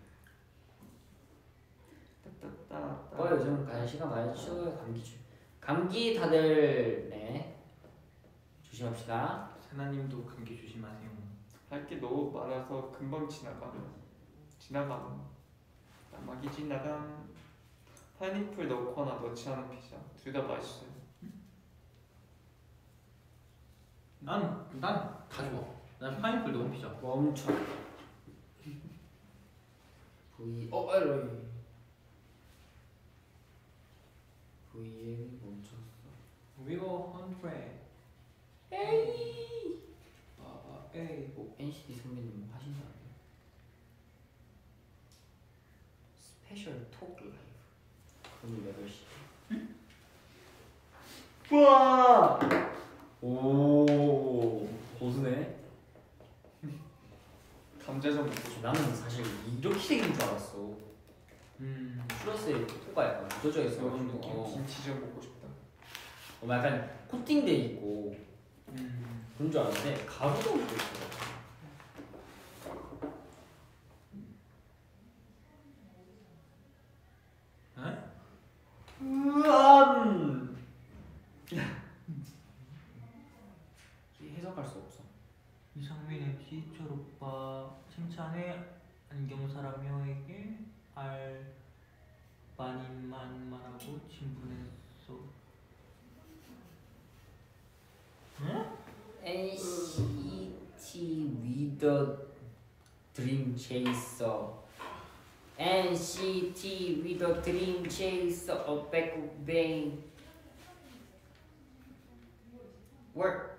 요즘 날씨가 많이 추워요. 감기 다들 네 조심합시다. 세나님도 감기 조심하세요. 할 게 너무 많아서 금방 지나감. 나막이 지나감. 파인애플 넣거나 넣지 않은 피자 둘 다 맛있어요. 난 다 좋아. 난 파인애플 넣은 피자. 멈춰. V앱이 멈췄어. 위고 100. 에이. 에이. NCT 선배님 뭐 하신 거 아니에요? 스페셜 토크 라이브 오늘 8시. 우와. 오 고수네. 감자전 먹고 싶어. 나는 사실 이렇게 생긴 줄 알았어. 플러스에 토가 약간 묻어져 그런 있어가지고 느낌. 김치전 먹고 싶다. 약간 코팅돼 있고 그런 줄 알았는데 가루가 묻어 있어. 해석할 수 없어. 이상민 MC 철오빠 칭찬해 안경사람여에게 알바님만 말하고 진분했어. NCT with the Dream Chaser. NCT with the Dream Chaser. A back of bang. Work.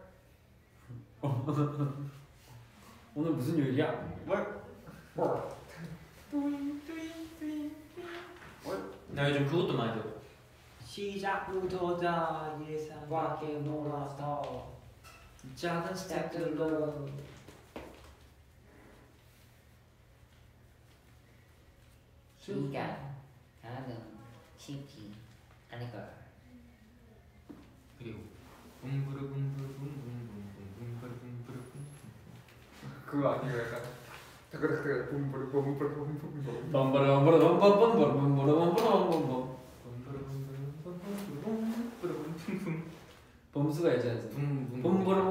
오늘 무슨 요일이야? 나 요즘 그것도 많이 들어. 시작부터 다 예상밖에 몰라서 작은 스텝들로 시간 나는 쉽지 않을 걸. 그리고 붐부르붐부르붐붐붐붐부르붐부르붐. 그거 아니고 약간 타그르타그 붐부르붐부르붐붐붐. 빰바라밤바라밤바라밤바라밤바라밤바라밤. 붐부르붐부르붐부르붐붐. 범수가 예전에 붐붐.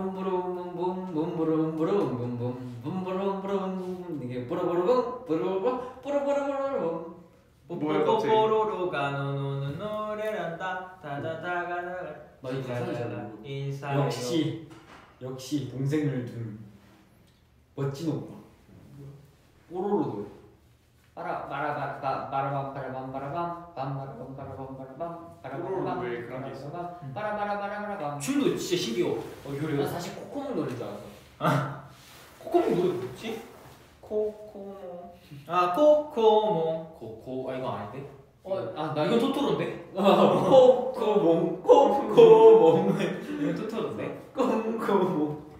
붐부르붐부르붐붐붐붐부르붐부르붐부르붐부르붐 이게 부르부르붐 부르부르붐 부르부르부르붐 뭐야, 갑자기? 뽀뽀로로가 노노는 노래란다 다다다가다가 나 이 가사를 잘 모르고. 인사요. 역시 동생을 둔 멋진 오빠 뽀로로 노래 빠라바라바라밤 빠라밤 빠라밤 뽀로로 왜 그런 게 있어? 빠라바라바라바람. 춤도 진짜 신기해. 나 사실 코코몽 노래인 줄 알았어 코코몽 노래 뭐지? 코코모. 아 코코몽 코코. 아 이거 아닌데? 나 이건 토토로인데? 코코몽 코코몽 이건 토토로인데? 꽁꽁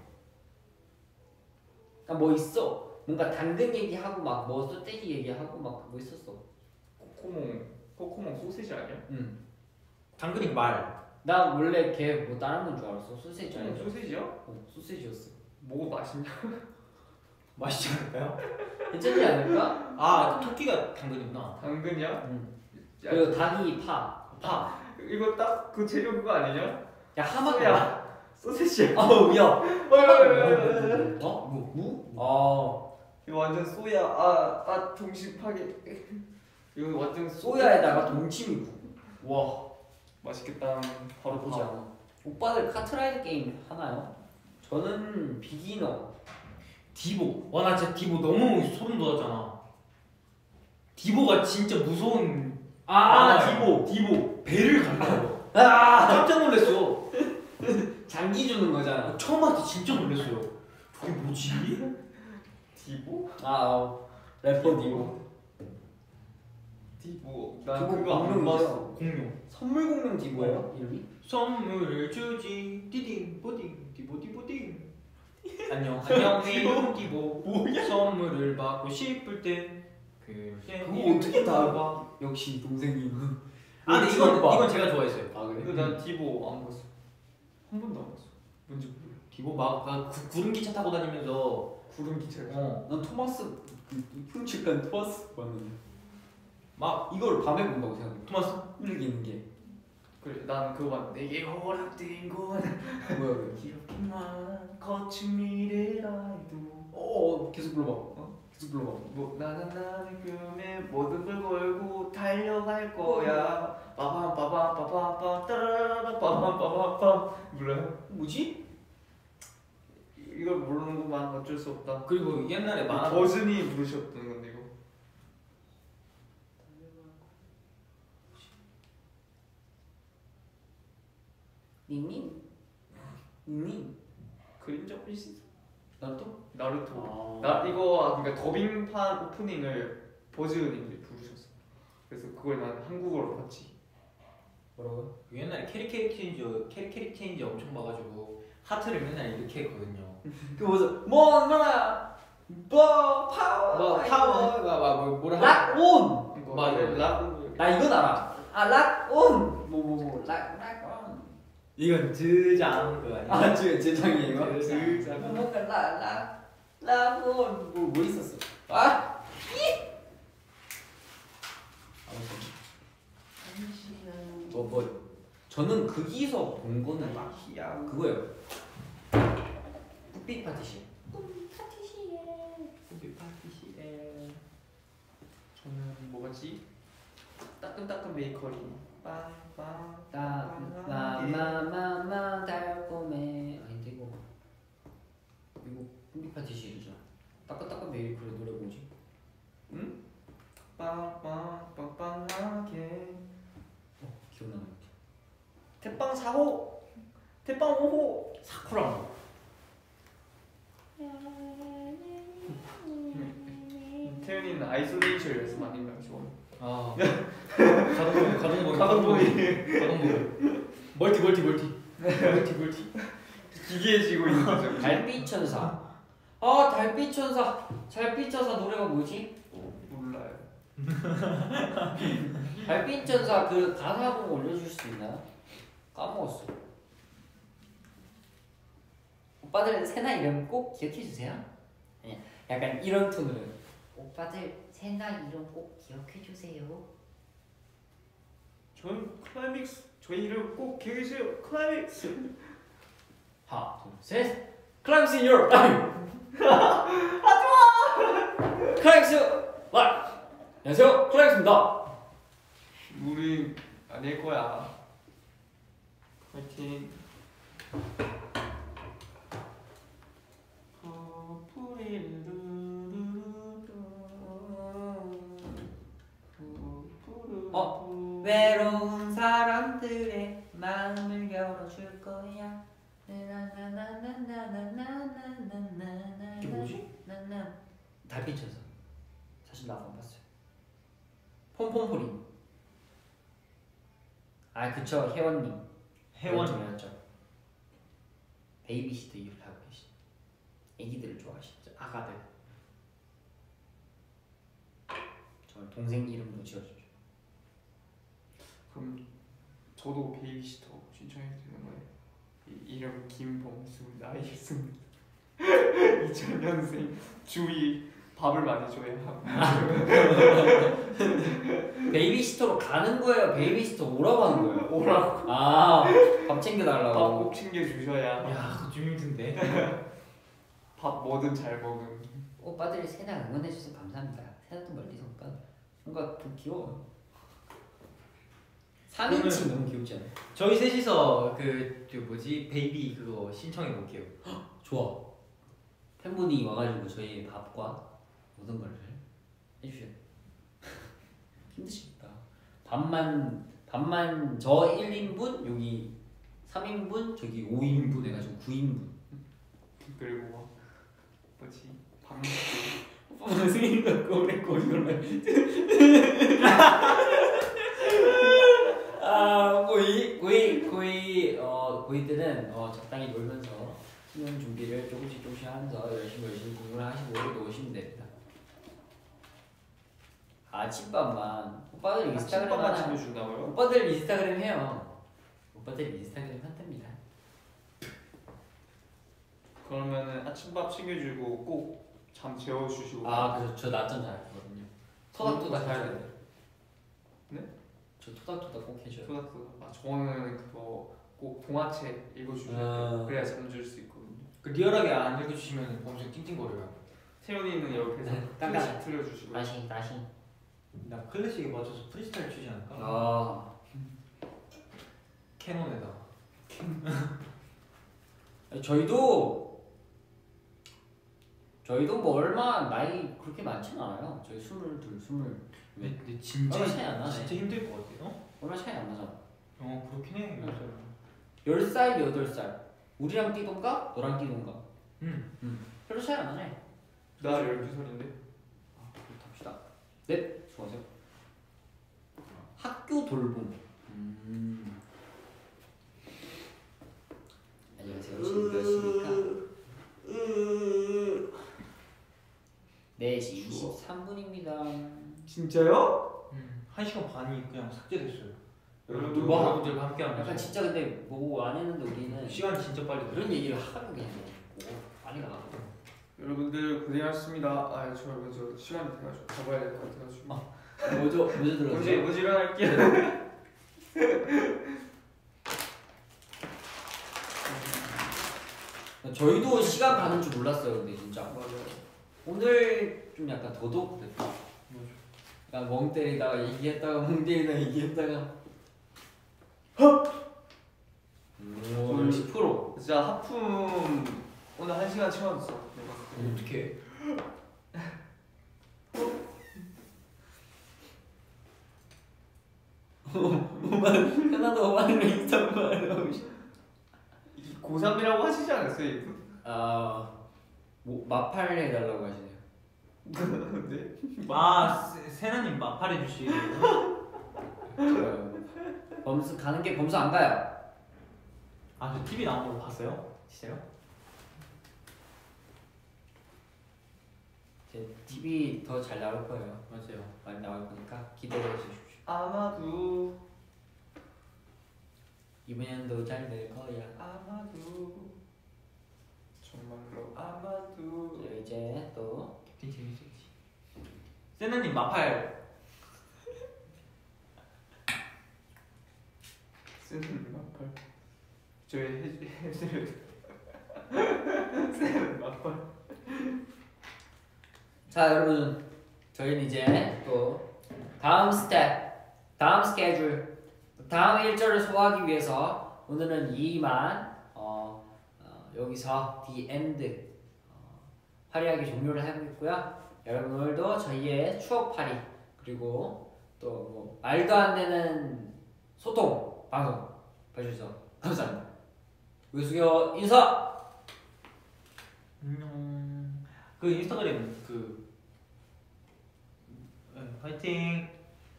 뭐 있어 뭔가 당근 얘기하고 막 뭐 소떼기 얘기하고 막 뭐 있었어 코코몽 소시지 아니야? 응. 당근이 말. 나 원래 걔 뭐 다른 건 줄 알았어 소세지 코코몽 아니야? 소시지야? 소세지였어 뭐가 맛있냐? 맛있지 않을까요? 괜찮지 않을까? 아 토끼가 당근이구나. 당근이야? 응. 야, 그리고 닭이 파 이거 딱 그 재료 그거 아니냐? 야 하마도 소야. 소시지야. 아우 야 어? 뭐? 무? 이거 완전 소야. 동심 파괴. 이거 완전 소야에다가 동치미국 와. 맛있겠다. 바로 보지 않아 오빠들 카트라이더 게임 하나요? 저는 비기너 디보. 와 나 진짜 디보 너무 소름 돋았잖아. 디보가 진짜 무서운. 디보 배를 갈라요. 아 깜짝 놀랐어. 장기 주는 거잖아 처음 봤을 때 진짜 놀랐어요. 저게 뭐지? 디보? 래퍼 디보 디보. 난 디보 그거 안 공룡이죠? 봤어. 공룡. 선물 공룡 디보예요 이름이? 선물을 주지 디딩 보딩 디보디보딩. 안녕 내 디보. 뭐야? 선물을 받고 싶을 때 그때 그거 어떻게 다 봐? 역시 동생이 있는 아 근데 이건 제가 좋아했어요. 그래? 근데 난 디보 안 봤어. 한 번도 안 봤어. 뭔지 몰라. 디보 막 구름 기차 타고 다니면서 구름 기차를. 난 토마스 흉측한 토마스 봤는데 막 이걸 밤에 본다고 생각해 토마스 읽는 게 그래, 난 그거 봤는데 내게 허락된 건 뭐야 왜 이렇게만 거친 미래라도 계속 불러봐 계속 불러봐 뭐 나는 나의 꿈에 모든 걸 걸고 달려갈 거야. 빠밤 빠밤 빠밤 빠 따라라라 빠밤 빠밤 빠. 몰라요? 뭐지? 이걸 모르는구만. 어쩔 수 없다. 그리고 옛날에 만화 버즈니 부르셨던 건데 이거. 닝닝. 그림자 필시. 나루토? 나루토. 나 이거 그러니까 더빙판 오프닝을 버즈님들이 부르셨어. 그래서 그걸 난 한국어로 봤지. 뭐라고요? 옛날에 캐릭 체인지 엄청 봐가지고 하트를 맨날 이렇게 했거든요. 그 무슨 뭐나 뭐 파워 뭐 파워가 뭐라 락온 이거 맞아. 나 이건 알아 락온 뭐 락온 이건 드장 그거 아니야? 제장이에요? 드장. 뭔가 락온 뭐 있었어 뭐 저는 거기서 본 거는 마히야. 그거예요 풋빛 파티시 저는 뭐가지? 따끈따끈 베이커리. 빵빵. 마마마마 달콤해. 아닌데 이거 풋빛 파티시잖아 따끈따끈 베이커리 노래 뭐지? 응? 빵빵 빵빵하게. 기억나는 거 태빵 4호. 태빵 5호. 사쿠라. 태윤이는 아이솔레이션 연습 아닌가요, 지금? 아 가동범위. 멀티. 기괴해지고 있는 거죠. 달빛 천사. 아 달빛 천사. 달빛 천사 노래가 뭐지? 몰라요. 달빛 천사 그 가사 한번 올려줄 수 있나요? 까먹었어. 오빠들 세나 이름 꼭 기억해 주세요. 아니, 약간 이런 톤으로. 오빠들 세나 이름 꼭 기억해 주세요. 저희 클라이맥스 저희 이름 꼭 기억해주세요. 클라이맥스. 하나 둘셋 클라이맥스 인 유럽 라이브. 하지마. 클라이맥스 라이브. 안녕하세요 클라이맥스입니다. 우리 아닐 거야. 파이팅. 외로운 사람들의 마음을 열어줄 거야. 나나나나나나나나나나나나. 이게 뭐지? 나나. 달빛 천사. 사실 나 안 봤어요. 폼폼포린. 아 그쵸 혜원님. 혜원님이었죠. 베이비시터 일을 하고 계신. 애기들을 좋아하시죠. 아가들. 정말 동생 이름도 지어주죠. 그럼 저도 베이비시터 신청해도 되는 거예요? 이름 김범수 나이 20 2000년생 주위 밥을 많이 줘야 하고 베이비시터로 가는 거예요? 베이비시터 오라고 하는 거예요? 오라고 아밥 밥 챙겨달라고. 꼭 챙겨주셔야 야 그거 좀 힘든데. 밥 뭐든 잘 먹음. 오빠들이 세나 응원해 주셔서 감사합니다. 세나도 멀리서 오빠. 뭔가 좀 귀여워. 3인칭 너무 귀엽지 않아? 저희 셋이서 그 뭐지 베이비 그거 신청해 볼게요. 좋아. 팬분이 와가지고 저희 밥과 모든 걸 해주셔요. 힘드시겠다. 밥만 저 1인분 여기 3인분 저기 5인분 해가지고 9인분. 그리고 막 뭐지 밥 무슨 갖고 그래 거짓말. 아 고이 때는 적당히 놀면서 수능 준비를 조금씩 하면서 열심히 공부를 하시고 놓으시면 됩니다. 아침밥만 오빠들 인스타그램 아침밥만 하나. 챙겨준다고요? 오빠들 인스타그램 해요. 오빠들 인스타그램 한답니다. 그러면은 아침밥 챙겨주고 꼭 잠 재워주시고. 아 그래서 저 낮잠 잘 거든요. 토닥토닥 잘 해줘야 돼. 네? 저 토닥토닥 꼭 해줘요. 토닥토닥. 아 저는 그거 꼭 동화책 읽어주셔야 돼요. 그래야 잠들 수 있거든요. 그 리얼하게 안 읽어주시면 범생 찡찡거려요. 태연이는 옆에서 네, 클래식 틀어주시고. 다시. 나 클래식에 맞춰서 프리스타일 추지 않을까? 아 캐논에다가. 저희도 뭐 얼마 나이 그렇게 많지는 않아요. 저희 22, 20 근데 진짜 얼마 차이 안 나네. 진짜 힘들 것 같아요. 얼마 차이 안 나잖아. 그렇긴 해. 응. 10살, 8살. 우리랑 뛰던가 너랑 뛰던가. 별로 차이 안 나네. 나 12살인데. 아, 그렇답시다. 네, 수고하세요. 학교 돌봄. 안녕하세요. 지금 몇 시입니까? 4시 23분입니다. 진짜요? 1시간 반이 그냥 삭제됐어요. 여러분들 여러분들과 함께하면서 약간 진짜 근데 뭐 안 했는데 우리는 시간이 진짜 빨리 가요. 그런 얘기를 하면 그냥 뭐 빨리 가. 여러분들 고생하셨습니다. 아, 저 먼저 시간이 돼가지고 가봐야 될 것 같아가지고. 먼저 들어주세요. 먼저 일어날게요. 저희도 시간 가는 줄 몰랐어요. 근데 진짜 맞아요. 오늘 좀 약간 더더욱 됐다. 약간 멍 때리다가 얘기했다가 멍 때리다가 얘기했다가 오, 역시 프로. 진짜 하품 오늘 1시간 채웠어. 어떻게? 하나도 5만원 인스타 말하고 고3이라고 하시지 않았어요, 이분? 뭐 마팔 해달라고 하시네요. 네? 세나님 마팔해 주시고. 범수 가는 게 범수 안 가요. 저 TV 나온 거 봤어요? 진짜요? 이제 TV 더 잘 나올 거예요. 맞아요. 많이 나올 거니까 기대해 주십시오. 아마도 이번 년도 잘 될 거야. 아마도 정말로 아마도 그리고 이제 또 캡틴 재밌었지. 세나님 마팔. 쓰는 마팔 저희 해줄 쓰는 마팔 자 여러분 저희는 이제 또 다음 스케줄 다음 일정을 소화하기 위해서 오늘은 이만 여기서 The End 화려하게 종료를 해보겠고요. 여러분 오늘도 저희의 추억 파리 그리고 또 뭐 말도 안 되는 소통 방송 봐주셔서 감사합니다. 외숙여 인사. 안녕. 그 인스타그램 그 화이팅.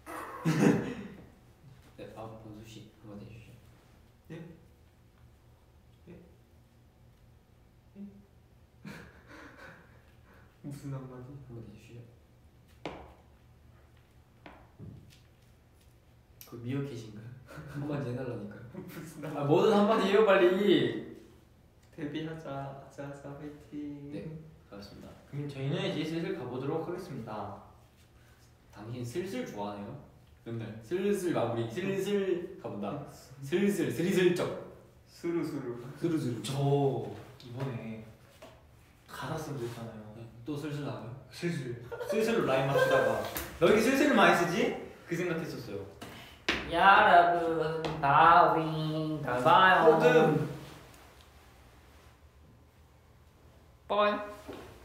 네, 범수 씨 한번 해주시죠. 무슨 한마디? 한번 해주시죠. 그 미어캣인가요? 한마디 해달라니까요. 무슨 아 뭐든 한마디 해요 빨리. 데뷔하자 아자아자 화이팅. 네. 그렇습니다. 그럼 저희는 이제 슬슬 가보도록 하겠습니다. 당신 슬슬 좋아하네요. 맨날 슬슬 마무리 슬슬 가본다. 슬슬 스리슬쩍 수루수루 스르스르. 저 이번에 가사 쓴거 있잖아요. 또 슬슬 나와요. 슬슬로 라인 맞추다가 너 이렇게 슬슬을 많이 쓰지? 그 생각했었어요. 여러분 다윈 잘 봐요. 호든. 빠이.